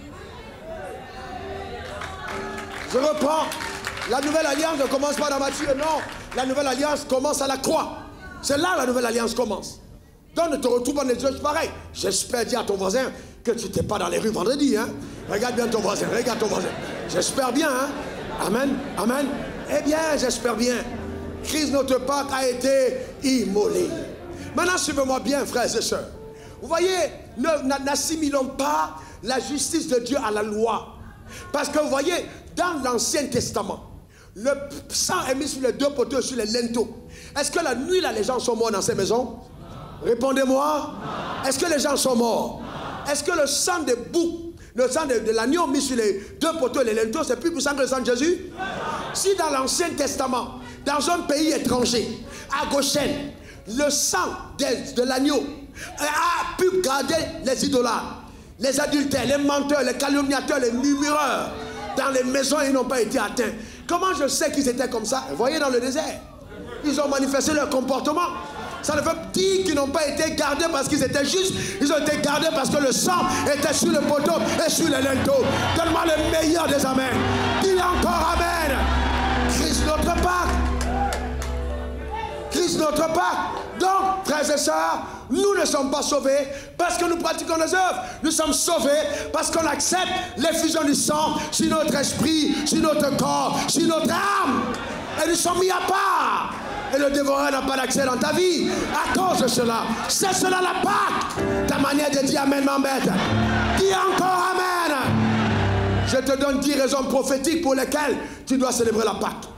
Speaker 1: Je reprends. La nouvelle alliance ne commence pas dans Matthieu, non. La nouvelle alliance commence à la croix. C'est là la nouvelle alliance commence. Donc ne te retrouve pas dans les choses pareilles. J'espère dire à ton voisin que tu n'étais pas dans les rues vendredi. Hein? Regarde bien ton voisin, regarde ton voisin. J'espère bien. Hein? Amen, amen. Eh bien, j'espère bien. Christ notre Pâques a été immolé. Maintenant, suivez-moi bien, frères et sœurs. Vous voyez, n'assimilons pas la justice de Dieu à la loi. Parce que vous voyez, dans l'Ancien Testament, le sang est mis sur les deux poteaux, sur les linteaux. Est-ce que la nuit, là, les gens sont morts dans ces maisons? Répondez-moi. Est-ce que les gens sont morts? Est-ce que le sang des boucs, le sang de, de l'agneau mis sur les deux poteaux et les linteaux, c'est plus puissant que le sang de Jésus? Si dans l'Ancien Testament, dans un pays étranger, à Goshen, le sang de, de l'agneau a pu garder les idolâtres, les adultères, les menteurs, les calomniateurs, les murmureurs, dans les maisons, ils n'ont pas été atteints. Comment je sais qu'ils étaient comme ça? Vous voyez dans le désert, ils ont manifesté leur comportement. Ça ne veut pas dire qu'ils n'ont pas été gardés parce qu'ils étaient justes. Ils ont été gardés parce que le sang était sur le poteau et sur les linteaux. Donne-moi le meilleur des amens. Dis encore Amen. Christ notre Pâque. Christ notre Pâque. Donc, frères et sœurs, nous ne sommes pas sauvés parce que nous pratiquons les œuvres. Nous sommes sauvés parce qu'on accepte l'effusion du sang sur notre esprit, sur notre corps, sur notre âme. Et nous sommes mis à part. Et le dévoreur n'a pas d'accès dans ta vie à cause de cela. C'est cela la Pâque. Ta manière de dire Amen m'embête. Dis encore Amen. Je te donne dix raisons prophétiques pour lesquelles tu dois célébrer la Pâque.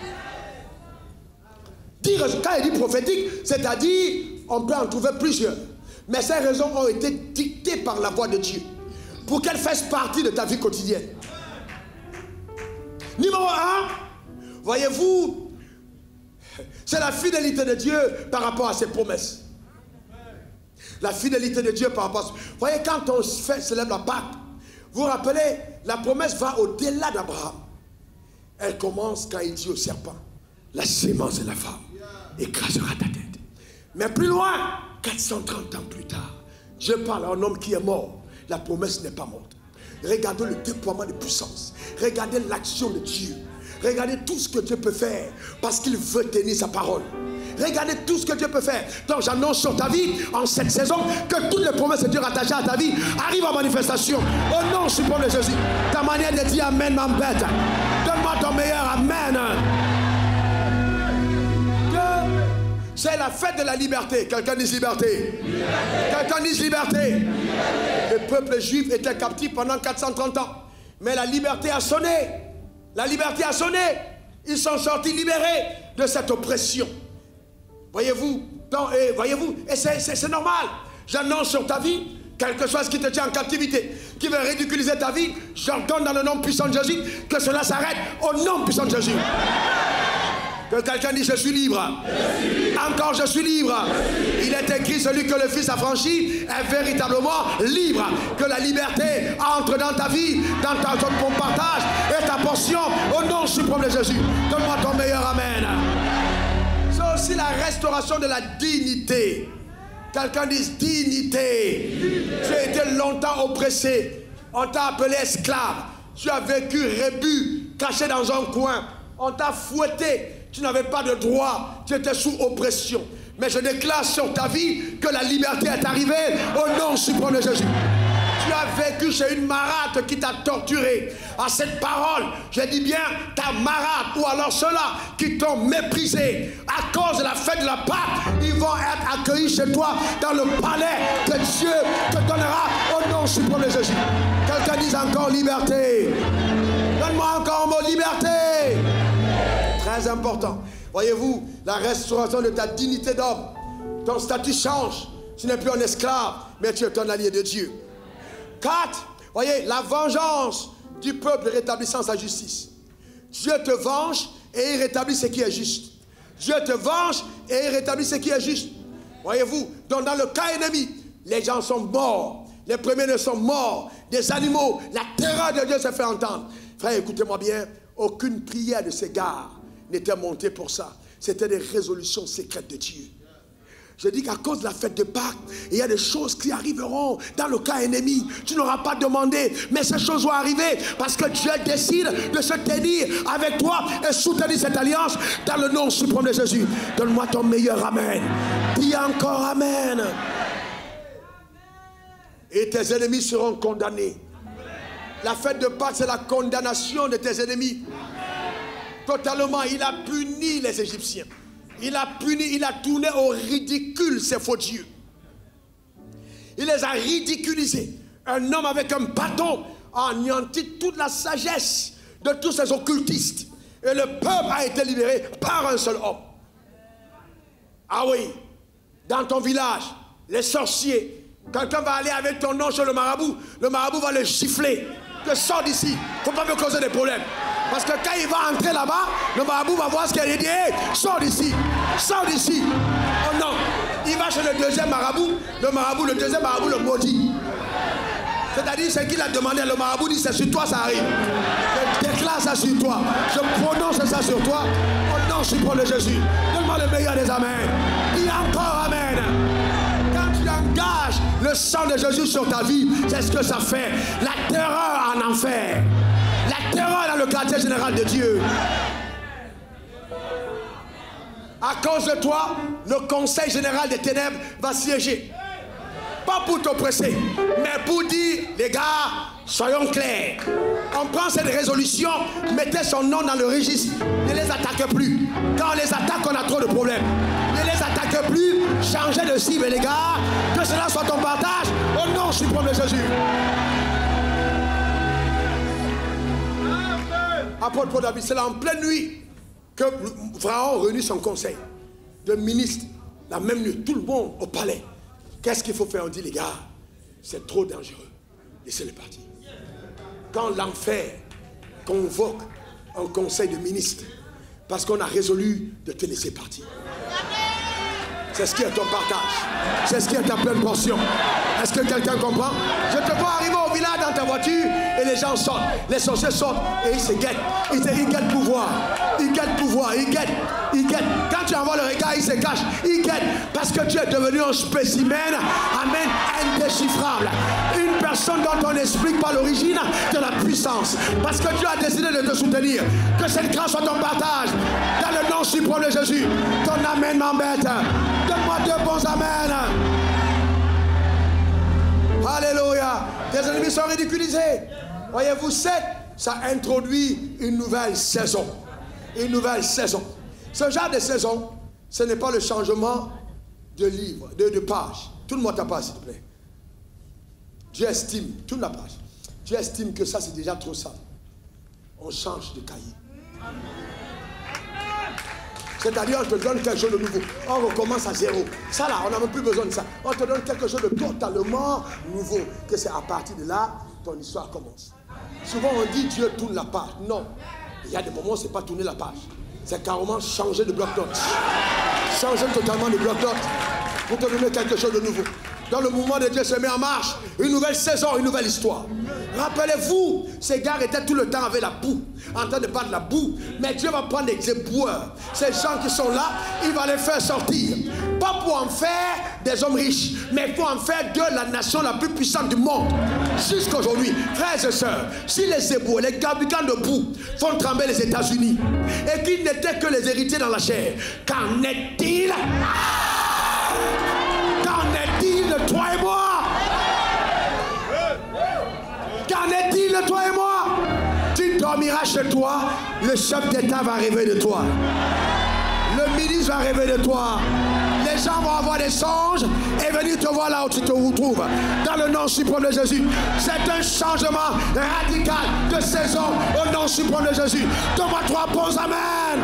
Speaker 1: dix raisons. Quand il dit prophétique, c'est-à-dire, on peut en trouver plusieurs. Mais ces raisons ont été dictées par la voix de Dieu pour qu'elles fassent partie de ta vie quotidienne. Numéro un, voyez-vous, c'est la fidélité de Dieu par rapport à ses promesses. La fidélité de Dieu par rapport à... Vous voyez, quand on fait, célèbre la Pâque, vous vous rappelez, la promesse va au-delà d'Abraham. Elle commence quand il dit au serpent, la sémence de la femme écrasera ta tête. Mais plus loin, quatre cent trente ans plus tard, Dieu parle à un homme qui est mort. La promesse n'est pas morte. Regardez le déploiement de puissance. Regardez l'action de Dieu. Regardez tout ce que Dieu peut faire parce qu'il veut tenir sa parole. Regardez tout ce que Dieu peut faire. Donc j'annonce sur ta vie en cette saison que toutes les promesses de Dieu rattachées à ta vie arrivent en manifestation. Au nom suprême de Jésus. Ta manière de dire Amen m'embête. Donne-moi ton meilleur Amen. C'est la fête de la liberté. Quelqu'un dit liberté. Quelqu'un dit liberté. liberté. Le peuple juif était captif pendant quatre cent trente ans. Mais la liberté a sonné. La liberté a sonné. Ils sont sortis libérés de cette oppression. Voyez-vous, et voyez-vous, et c'est normal. J'annonce sur ta vie quelque chose qui te tient en captivité, qui veut ridiculiser ta vie. J'ordonne dans le nom puissant de Jésus que cela s'arrête au nom puissant de Jésus. Que quelqu'un dise je suis libre. Je suis libre. Encore je suis libre. Je suis libre. Il est écrit celui que le Fils a franchi est véritablement libre. Que la liberté entre dans ta vie, dans ta zone de partage et ta portion au nom suprême de Jésus. Donne-moi ton meilleur Amen. C'est aussi la restauration de la dignité. Quelqu'un dise dignité. dignité. Tu as été longtemps oppressé. On t'a appelé esclave. Tu as vécu rébus, caché dans un coin. On t'a fouetté. Tu n'avais pas de droit, tu étais sous oppression. Mais je déclare sur ta vie que la liberté est arrivée au nom suprême de Jésus. Tu as vécu chez une marâtre qui t'a torturé. À cette parole, je dis bien ta marâtre ou alors ceux-là qui t'ont méprisé à cause de la fête de la Pâque, ils vont être accueillis chez toi dans le palais que Dieu te donnera au nom suprême de Jésus. Quelqu'un dise encore liberté. Donne-moi encore un mot liberté. Très important. Voyez-vous, la restauration de ta dignité d'homme. Ton statut change. Tu n'es plus un esclave, mais tu es un allié de Dieu. Quatre, voyez, la vengeance du peuple rétablissant sa justice. Dieu te venge et il rétablit ce qui est juste. Dieu te venge et il rétablit ce qui est juste. Voyez-vous, donc dans le cas ennemi, les gens sont morts. Les premiers-nés sont morts. Des animaux, la terreur de Dieu se fait entendre. Frère, écoutez-moi bien, aucune prière de ces gars n'était montée pour ça. C'était des résolutions secrètes de Dieu. Je dis qu'à cause de la fête de Pâques, il y a des choses qui arriveront dans le cas ennemi. Tu n'auras pas demandé, mais ces choses vont arriver parce que Dieu décide de se tenir avec toi et soutenir cette alliance dans le nom suprême de Jésus. Donne-moi ton meilleur Amen. Dis encore Amen. Et tes ennemis seront condamnés. La fête de Pâques, c'est la condamnation de tes ennemis. Totalement, il a puni les Égyptiens. Il a puni, il a tourné au ridicule ces faux dieux. Il les a ridiculisés. Un homme avec un bâton a anéanti toute la sagesse de tous ces occultistes. Et le peuple a été libéré par un seul homme. Ah oui, dans ton village, les sorciers, quelqu'un va aller avec ton nom chez le marabout, le marabout va le gifler. Que sors d'ici, il ne faut pas me causer des problèmes. Parce que quand il va entrer là-bas, le marabout va voir ce qu'il dit. Hey, sors d'ici, sors d'ici. Oh non, il va chez le deuxième marabout, le marabout, le deuxième marabout le maudit. C'est-à-dire ce qu'il a demandé, le marabout dit c'est sur toi ça arrive. Je déclare ça sur toi, je prononce ça sur toi, au nom suprême de Jésus. Donne-moi le meilleur des Amen. Dis encore Amen. Quand tu engages le sang de Jésus sur ta vie, c'est ce que ça fait. La terreur en enfer. La terreur dans le quartier général de Dieu. À cause de toi, le conseil général des ténèbres va siéger. Pas pour t'oppresser, mais pour dire, les gars, soyons clairs. On prend cette résolution, mettez son nom dans le registre. Ne les attaquez plus. Quand on les attaque, on a trop de problèmes. Ne les attaquez plus, changez de cible, les gars. Que cela soit ton partage, au nom suprême de Jésus. Apôtre Paul David, c'est là en pleine nuit que Pharaon réunit son conseil de ministres. La même nuit, tout le monde au palais. Qu'est-ce qu'il faut faire? On dit, les gars, c'est trop dangereux. Laissez-les partir. Quand l'enfer convoque un conseil de ministres, parce qu'on a résolu de te laisser partir. C'est ce qui est ton partage. C'est ce qui est ta pleine portion. Est-ce que quelqu'un comprend? Je te vois arriver au village dans ta voiture et les gens sortent. Les sorciers sortent et ils se guettent. Ils, se, ils guettent pouvoir. Ils guettent pouvoir. Ils guettent. Ils guettent. Quand tu envoies le regard, ils se cachent. Ils guettent. Parce que tu es devenu un spécimen. Amen. Indéchiffrable. Une personne dont on n'explique pas l'origine de la puissance. Parce que Dieu a décidé de te soutenir. Que cette grâce soit ton partage. Dans le nom suprême de Jésus. Ton amen m'embête. Donne-moi deux bons amen. Alléluia. Tes ennemis sont ridiculisés. Voyez-vous, sept, ça introduit une nouvelle saison. Une nouvelle saison. Ce genre de saison, ce n'est pas le changement de livre, de, de page. Tourne-moi ta page, s'il te plaît. Dieu estime, tourne la page. Dieu estime que ça, c'est déjà trop sale. On change de cahier. C'est-à-dire, on te donne quelque chose de nouveau. On recommence à zéro. Ça là, on n'a même plus besoin de ça. On te donne quelque chose de totalement nouveau. Que c'est à partir de là, ton histoire commence. Souvent, on dit Dieu tourne la page. Non. Il y a des moments où ce n'est pas tourner la page. C'est carrément changer de bloc-notes. Changer totalement de bloc-notes pour te donner quelque chose de nouveau. Dans le mouvement de Dieu se met en marche. Une nouvelle saison, une nouvelle histoire. Rappelez-vous, ces gars étaient tout le temps avec la boue, en train de battre la boue. Mais Dieu va prendre des éboueurs. Ces gens qui sont là, il va les faire sortir. Pas pour en faire des hommes riches, mais pour en faire de la nation la plus puissante du monde. Jusqu'aujourd'hui, frères et sœurs, si les éboueurs, les fabricants de boue font trembler les États-Unis et qu'ils n'étaient que les héritiers dans la chair, qu'en est-il? Qu'en est-il de toi et moi? Qu'en est-il de toi et moi? Tu dormiras chez toi, le chef d'État va rêver de toi. Le ministre va rêver de toi. Les gens vont avoir des songes et venir te voir là où tu te retrouves. Dans le nom suprême de Jésus. C'est un changement radical de saison au nom suprême de Jésus. Donne-moi trois bons amen.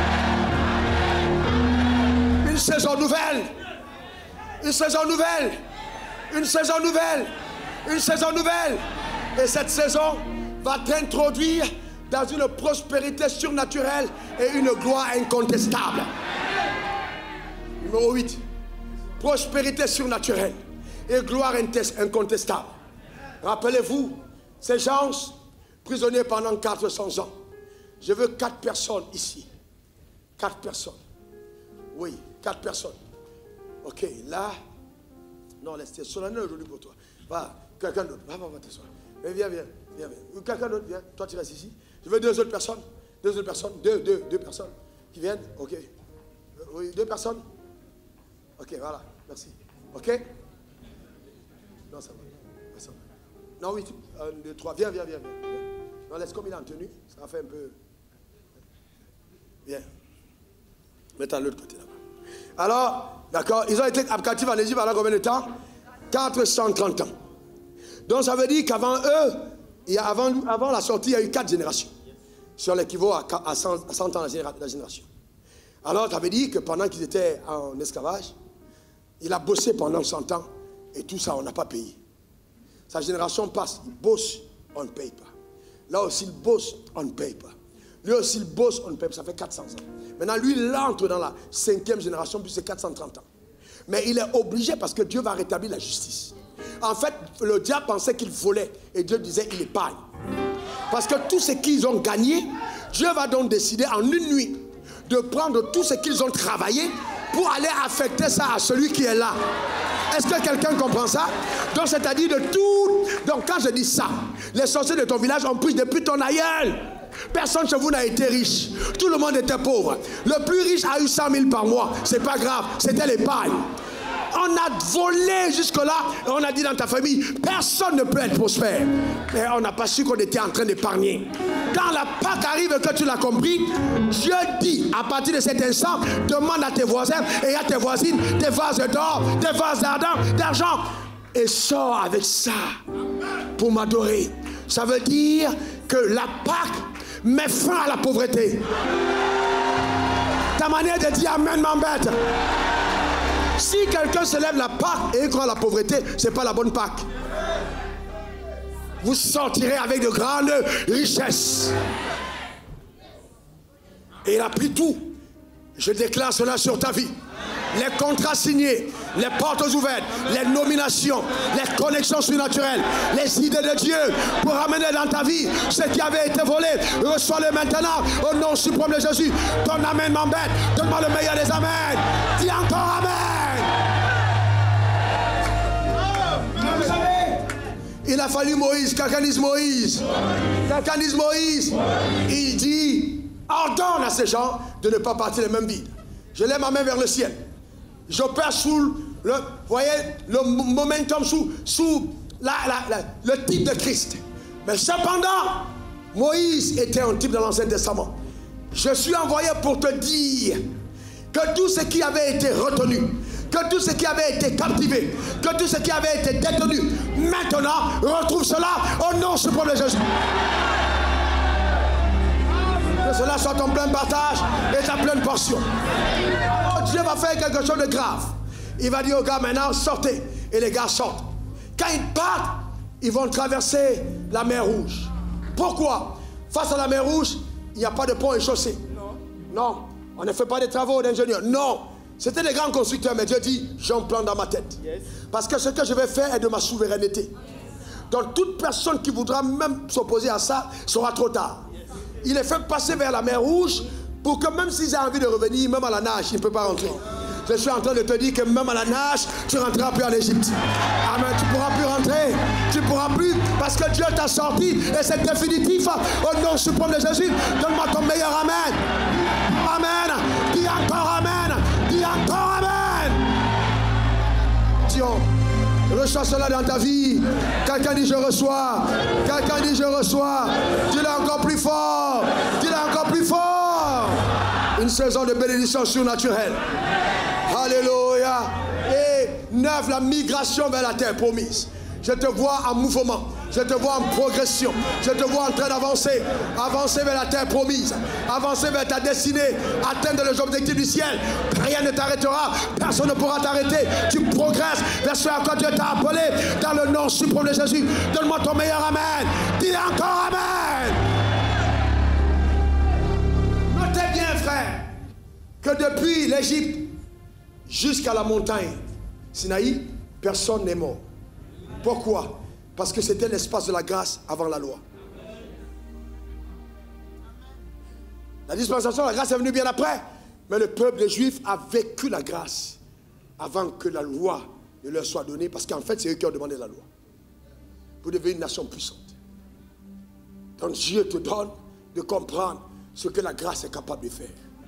Speaker 1: Une saison nouvelle. Une saison nouvelle. Une saison nouvelle. Une saison nouvelle. Et cette saison va t'introduire dans une prospérité surnaturelle et une gloire incontestable. Numéro huit. Prospérité surnaturelle et gloire incontestable. Rappelez-vous, ces gens prisonniers pendant quatre cents ans. Je veux quatre personnes ici. Quatre personnes. Oui, quatre personnes. Ok, là. Non, laisse, c'est solennel aujourd'hui pour toi. Va, quelqu'un d'autre. Va, va, va, t'asseoir. Viens, viens, viens, viens. Quelqu'un d'autre, viens. Toi, tu restes ici. Je veux deux autres personnes. Deux autres personnes. Deux, deux, deux personnes qui viennent. Ok. Oui, deux personnes. Ok, voilà. Merci. Ok. Non, ça va. Ça va. Non, oui. Un, deux, trois. Viens, viens, viens, viens. Non, laisse comme il est en tenue. Ça va faire un peu. Viens. Mets-toi de l'autre côté là-bas. Alors, d'accord. Ils ont été captifs en Égypte pendant combien de temps? quatre cent trente ans. Donc ça veut dire qu'avant eux, il y a avant, avant la sortie, il y a eu quatre générations. Sur l'équivalent à, à, cent, à cent ans la, généra, la génération. Alors ça veut dire que pendant qu'ils étaient en esclavage, il a bossé pendant cent ans et tout ça, on n'a pas payé. Sa génération passe, il bosse, on ne paye pas. Là aussi, il bosse, on ne paye pas. Lui aussi, il bosse, on ne paye pas. Ça fait quatre cents ans. Maintenant, lui, il entre dans la cinquième génération, puis c'est quatre cent trente ans. Mais il est obligé parce que Dieu va rétablir la justice. En fait, le diable pensait qu'il volait et Dieu disait il épargne. Parce que tout ce qu'ils ont gagné, Dieu va donc décider en une nuit de prendre tout ce qu'ils ont travaillé pour aller affecter ça à celui qui est là. Est-ce que quelqu'un comprend ça? Donc c'est-à-dire de tout. Donc quand je dis ça, les sorciers de ton village ont pris depuis ton aïeul. Personne chez vous n'a été riche. Tout le monde était pauvre. Le plus riche a eu cent mille par mois. C'est pas grave, c'était l'épargne. On a volé jusque-là et on a dit dans ta famille, personne ne peut être prospère. Mais on n'a pas su qu'on était en train d'épargner. Quand la Pâque arrive et que tu l'as compris, Dieu dit, à partir de cet instant, demande à tes voisins et à tes voisines des vases d'or, des vases d'argent et sors avec ça pour m'adorer. Ça veut dire que la Pâque met fin à la pauvreté. Ta manière de dire Amen m'embête. Si quelqu'un se lève la Pâque et croit à la pauvreté, ce n'est pas la bonne Pâque. Vous sortirez avec de grandes richesses. Et il a pris tout. Je déclare cela sur ta vie. Les contrats signés, les portes ouvertes, les nominations, les connexions surnaturelles, les idées de Dieu pour ramener dans ta vie ce qui avait été volé. Reçois-le maintenant au nom suprême de Jésus. Ton Amen m'embête. Donne-moi le meilleur des Amen. Dis encore Amen. Vous savez, il a fallu Moïse. Quelqu'un dise Moïse. Quelqu'un dise Moïse. Il dit, ordonne à ces gens de ne pas partir les mêmes vides. Je lève ma main vers le ciel. J'opère sous le, voyez, le momentum, sous, sous la, la, la, le type de Christ. Mais cependant, Moïse était un type de l'Ancien Testament. Je suis envoyé pour te dire que tout ce qui avait été retenu, que tout ce qui avait été captivé, que tout ce qui avait été détenu, maintenant, retrouve cela au nom suprême de Jésus. Que cela soit ton plein partage et ta pleine portion. Dieu va faire quelque chose de grave. Il va dire aux gars, maintenant, sortez. Et les gars sortent. Quand ils partent, ils vont traverser la mer Rouge. Pourquoi? Face à la mer Rouge, il n'y a pas de pont et chaussée. Non. Non. On ne fait pas des travaux d'ingénieur. Non. C'était des grands constructeurs, mais Dieu dit, j'ai un plan dans ma tête. Yes. Parce que ce que je vais faire est de ma souveraineté. Donc toute personne qui voudra même s'opposer à ça sera trop tard. Yes. Il est fait passer vers la mer Rouge pour que même s'ils ont envie de revenir, même à la nage, il ne peut pas rentrer. Je suis en train de te dire que même à la nage, tu ne rentreras plus en Égypte. Amen. Tu ne pourras plus rentrer. Tu ne pourras plus parce que Dieu t'a sorti et c'est définitif. Au nom suprême de Jésus, donne-moi ton meilleur Amen. Amen. Dis encore Amen. Dis encore Amen. Dion, reçois cela dans ta vie. Quelqu'un dit je reçois. Quelqu'un dit je reçois. Dis-le encore plus fort. Dis-le encore plus fort. Une saison de bénédiction surnaturelle. Alléluia. Et neuf, la migration vers la terre promise. Je te vois en mouvement. Je te vois en progression. Je te vois en train d'avancer. Avancer vers la terre promise. Avancer vers ta destinée. Atteindre les objectifs du ciel. Rien ne t'arrêtera. Personne ne pourra t'arrêter. Tu progresses vers ce à quoi Dieu t'a appelé. Dans le nom suprême de Jésus. Donne-moi ton meilleur Amen. Dis encore Amen. Notez bien, frère, que depuis l'Égypte jusqu'à la montagne Sinaï, personne n'est mort. Pourquoi? Parce que c'était l'espace de la grâce avant la loi. La dispensation de la grâce est venue bien après, mais le peuple des Juifs a vécu la grâce avant que la loi ne leur soit donnée, parce qu'en fait, c'est eux qui ont demandé la loi. Vous devenez une nation puissante. Donc Dieu te donne de comprendre ce que la grâce est capable de faire.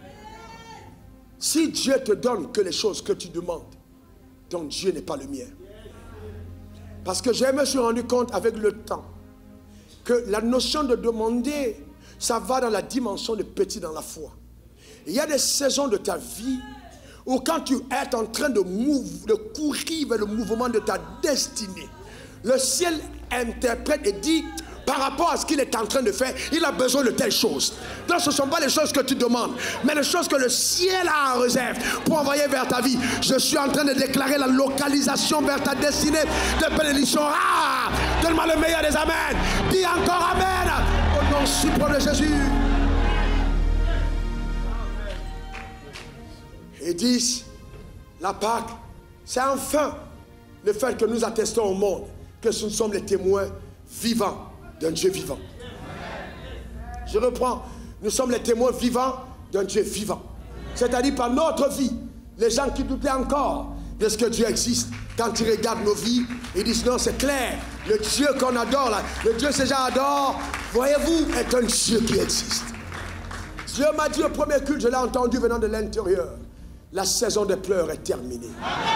Speaker 1: Si Dieu te donne que les choses que tu demandes, ton Dieu n'est pas le mien. Parce que je me suis rendu compte avec le temps que la notion de demander, ça va dans la dimension de petit dans la foi. Il y a des saisons de ta vie où quand tu es en train de, move, de courir vers le mouvement de ta destinée, le ciel interprète et dit, par rapport à ce qu'il est en train de faire, il a besoin de telles choses. Donc ce ne sont pas les choses que tu demandes, mais les choses que le ciel a en réserve pour envoyer vers ta vie. Je suis en train de déclarer la localisation vers ta destinée de bénédiction. Ah, donne-moi le meilleur des Amen. Dis encore Amen au nom suprême de Jésus. Et dix, la Pâque, c'est enfin le fait que nous attestons au monde que nous sommes les témoins vivants d'un Dieu vivant. Je reprends, nous sommes les témoins vivants d'un Dieu vivant. C'est-à-dire par notre vie, les gens qui doutaient encore, de ce que Dieu existe. Quand ils regardent nos vies, ils disent non, c'est clair. Le Dieu qu'on adore, là, le Dieu que ces gens adorent, voyez-vous, est un Dieu qui existe. Dieu m'a dit au premier culte, je l'ai entendu venant de l'intérieur, la saison des pleurs est terminée.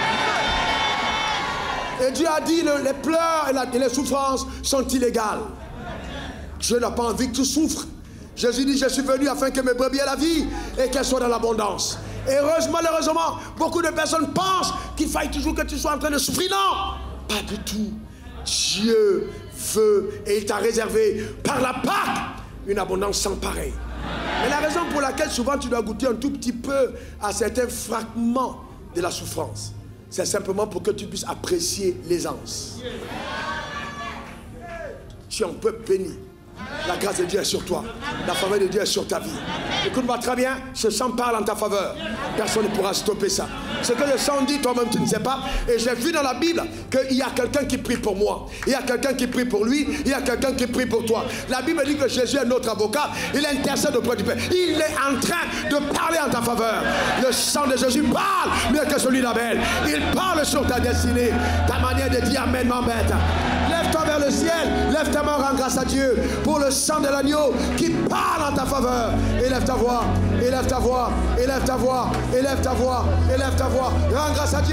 Speaker 1: Et Dieu a dit, le, les pleurs et, la, et les souffrances sont illégales. Dieu n'a pas envie que tu souffres. Jésus dit, je suis venu afin que mes brebis aient la vie et qu'elles soient dans l'abondance. Et heureusement, malheureusement, beaucoup de personnes pensent qu'il faille toujours que tu sois en train de souffrir. Non, pas du tout. Dieu veut et il t'a réservé par la Pâque une abondance sans pareil. Mais la raison pour laquelle souvent tu dois goûter un tout petit peu à certains fragments de la souffrance, c'est simplement pour que tu puisses apprécier l'aisance. Tu es un peuple béni. La grâce de Dieu est sur toi. La faveur de Dieu est sur ta vie. Écoute-moi très bien, ce chant parle en ta faveur. Personne ne pourra stopper ça. Ce que le chant dit, toi-même tu ne sais pas. Et j'ai vu dans la Bible qu'il y a quelqu'un qui prie pour moi. Il y a quelqu'un qui prie pour lui. Il y a quelqu'un qui prie pour toi. La Bible dit que Jésus est notre avocat. Il intercède auprès du Père. Il est en train de parler en ta faveur. Le chant de Jésus parle mieux que celui d'Abel. Il parle sur ta destinée. Ta manière de dire Amen m'embête. Lève-toi vers le ciel. Lève ta main, rends grâce à Dieu pour le sang de l'agneau qui parle en ta faveur. Élève ta voix, élève ta voix, élève ta voix, élève ta voix, élève ta voix. Rends grâce à Dieu.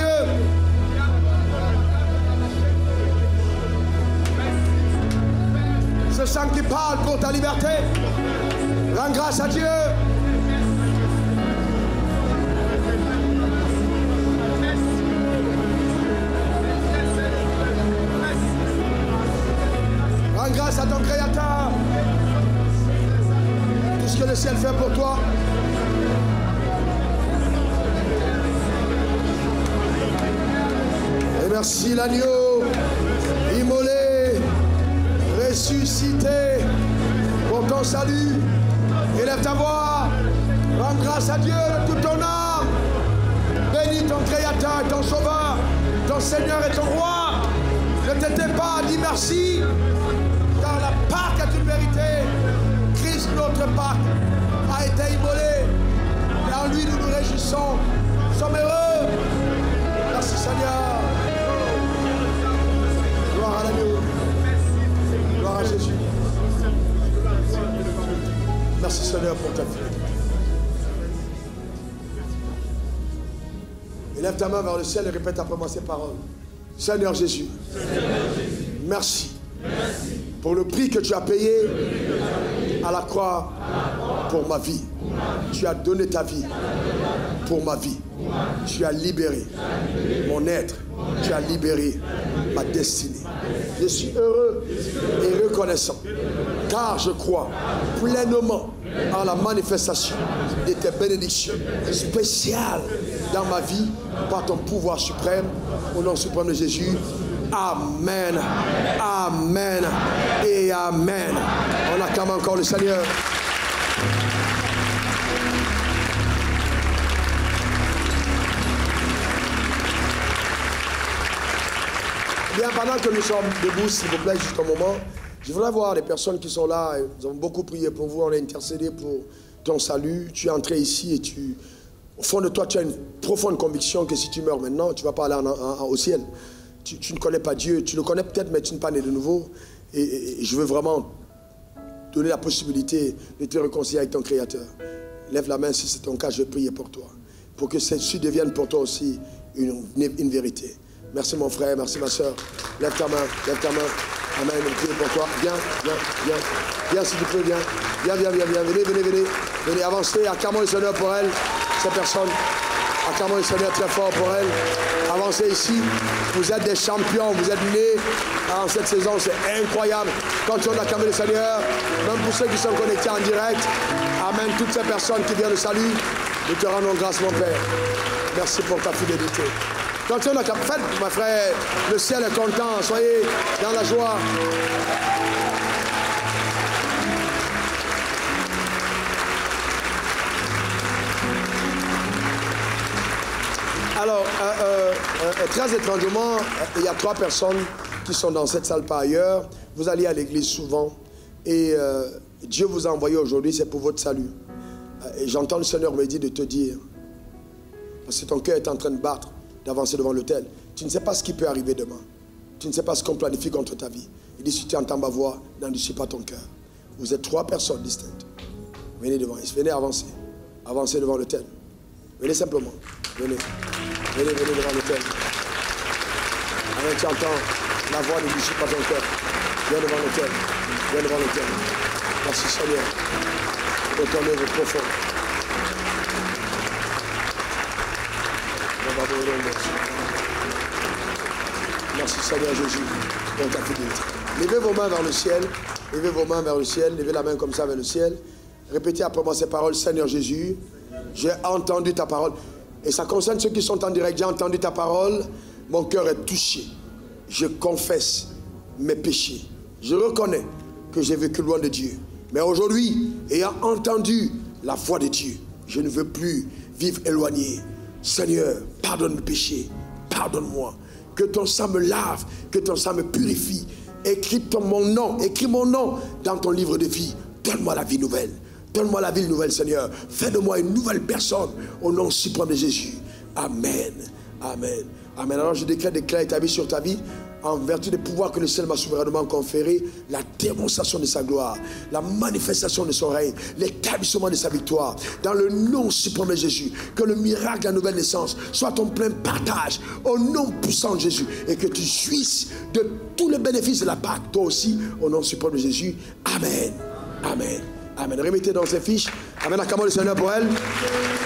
Speaker 1: Ce sang qui parle pour ta liberté. Rends grâce à Dieu. Rends grâce à ton Créateur. Tout ce que le ciel fait pour toi. Et merci l'agneau, immolé, ressuscité pour ton salut. Élève ta voix. Rends grâce à Dieu de toute ton âme. Bénis ton Créateur et ton Sauveur, ton Seigneur et ton Roi. Ne t'étais pas, dis merci. Car la Pâque est une vérité. Christ, notre Pâque, a été immolé. Et en lui, nous nous réjouissons. Nous sommes heureux. Merci Seigneur. Gloire à l'agneau. Gloire à Jésus. Merci Seigneur pour ta vie. Élève ta main vers le ciel et répète après moi ces paroles. Seigneur Jésus, merci. Merci pour le prix que tu as payé à la croix pour ma vie. Tu as donné ta vie pour ma vie. Tu as libéré mon être. Tu as libéré ma destinée. Je suis heureux et reconnaissant car je crois pleinement en la manifestation de tes bénédictions spéciales dans ma vie par ton pouvoir suprême. Au nom suprême de Jésus. Amen, amen et amen. On acclame encore le Seigneur. Bien, pendant que nous sommes debout, s'il vous plaît, juste un moment, je voudrais voir les personnes qui sont là. Nous avons beaucoup prié pour vous, on a intercédé pour ton salut. Tu es entré ici et tu, au fond de toi, tu as une profonde conviction que si tu meurs maintenant, tu ne vas pas aller en, en, en, au ciel. Tu, tu ne connais pas Dieu, tu le connais peut-être, mais tu n'es pas né de nouveau. Et, et, et je veux vraiment donner la possibilité de te réconcilier avec ton Créateur. Lève la main si c'est ton cas, je vais prier pour toi. Pour que ceci devienne pour toi aussi une, une, une vérité. Merci mon frère, merci ma soeur. Lève ta main, lève ta main. Amen, je prie pour toi. Viens, viens, viens. Viens si tu peux, viens. Viens, viens, viens, viens. Venez, venez, venez. Venez, avancez. Acclamons le Seigneur pour elle, ces personnes. Acclamons le Seigneur très fort pour elle. Avancez ici. Vous êtes des champions. Vous êtes nés en cette saison. C'est incroyable. Continuons d'acclamer le Seigneur. Même pour ceux qui sont connectés en direct. Amen. Toutes ces personnes qui viennent le salut. Nous te rendons grâce, mon Père. Merci pour ta fidélité. Continuons d'acclamer. Faites, mon frère. Le ciel est content. Soyez dans la joie. Alors, euh, euh, euh, très étrangement, il y a trois personnes qui sont dans cette salle par ailleurs. Vous allez à l'église souvent et euh, Dieu vous a envoyé aujourd'hui, c'est pour votre salut. Et j'entends le Seigneur me dire de te dire, parce que ton cœur est en train de battre, d'avancer devant l'autel. Tu ne sais pas ce qui peut arriver demain. Tu ne sais pas ce qu'on planifie contre ta vie. Il dit, si tu entends ma voix, n'endurcis pas ton cœur. Vous êtes trois personnes distinctes. Venez devant, venez avancer. Avancez devant l'autel. Venez simplement. Venez. Venez, venez devant l'autel. Amen, tu entends la voix, n'endurcis pas ton cœur. Viens devant l'autel. Viens devant l'autel. Merci Seigneur. Pour ton œuvre profonde. Merci Seigneur Jésus pour ta fidélité. Levez vos mains vers le ciel. Levez vos mains vers le ciel. Levez la main comme ça vers le ciel. Répétez après moi ces paroles. Seigneur Jésus, j'ai entendu ta parole. Et ça concerne ceux qui sont en direct. J'ai entendu ta parole. Mon cœur est touché. Je confesse mes péchés. Je reconnais que j'ai vécu loin de Dieu. Mais aujourd'hui, ayant entendu la voix de Dieu, je ne veux plus vivre éloigné. Seigneur, pardonne mes péchés. Pardonne-moi. Que ton sang me lave. Que ton sang me purifie. Écris ton, mon nom. Écris mon nom dans ton livre de vie. Donne-moi la vie nouvelle. Donne-moi la vie nouvelle, Seigneur. Fais de moi une nouvelle personne. Au nom suprême de Jésus. Amen. Amen. Amen. Alors je décrète déclare établi sur ta vie, en vertu des pouvoirs que le ciel m'a souverainement conféré, la démonstration de sa gloire, la manifestation de son règne, l'établissement de sa victoire, dans le nom suprême de Jésus. Que le miracle de la nouvelle naissance soit ton plein partage au nom puissant de Jésus, et que tu jouisses de tous les bénéfices de la Pâque, toi aussi, au nom suprême de Jésus. Amen. Amen. Amen. Remettez dans ces fiches. Amen. Acclamons le Seigneur pour elle.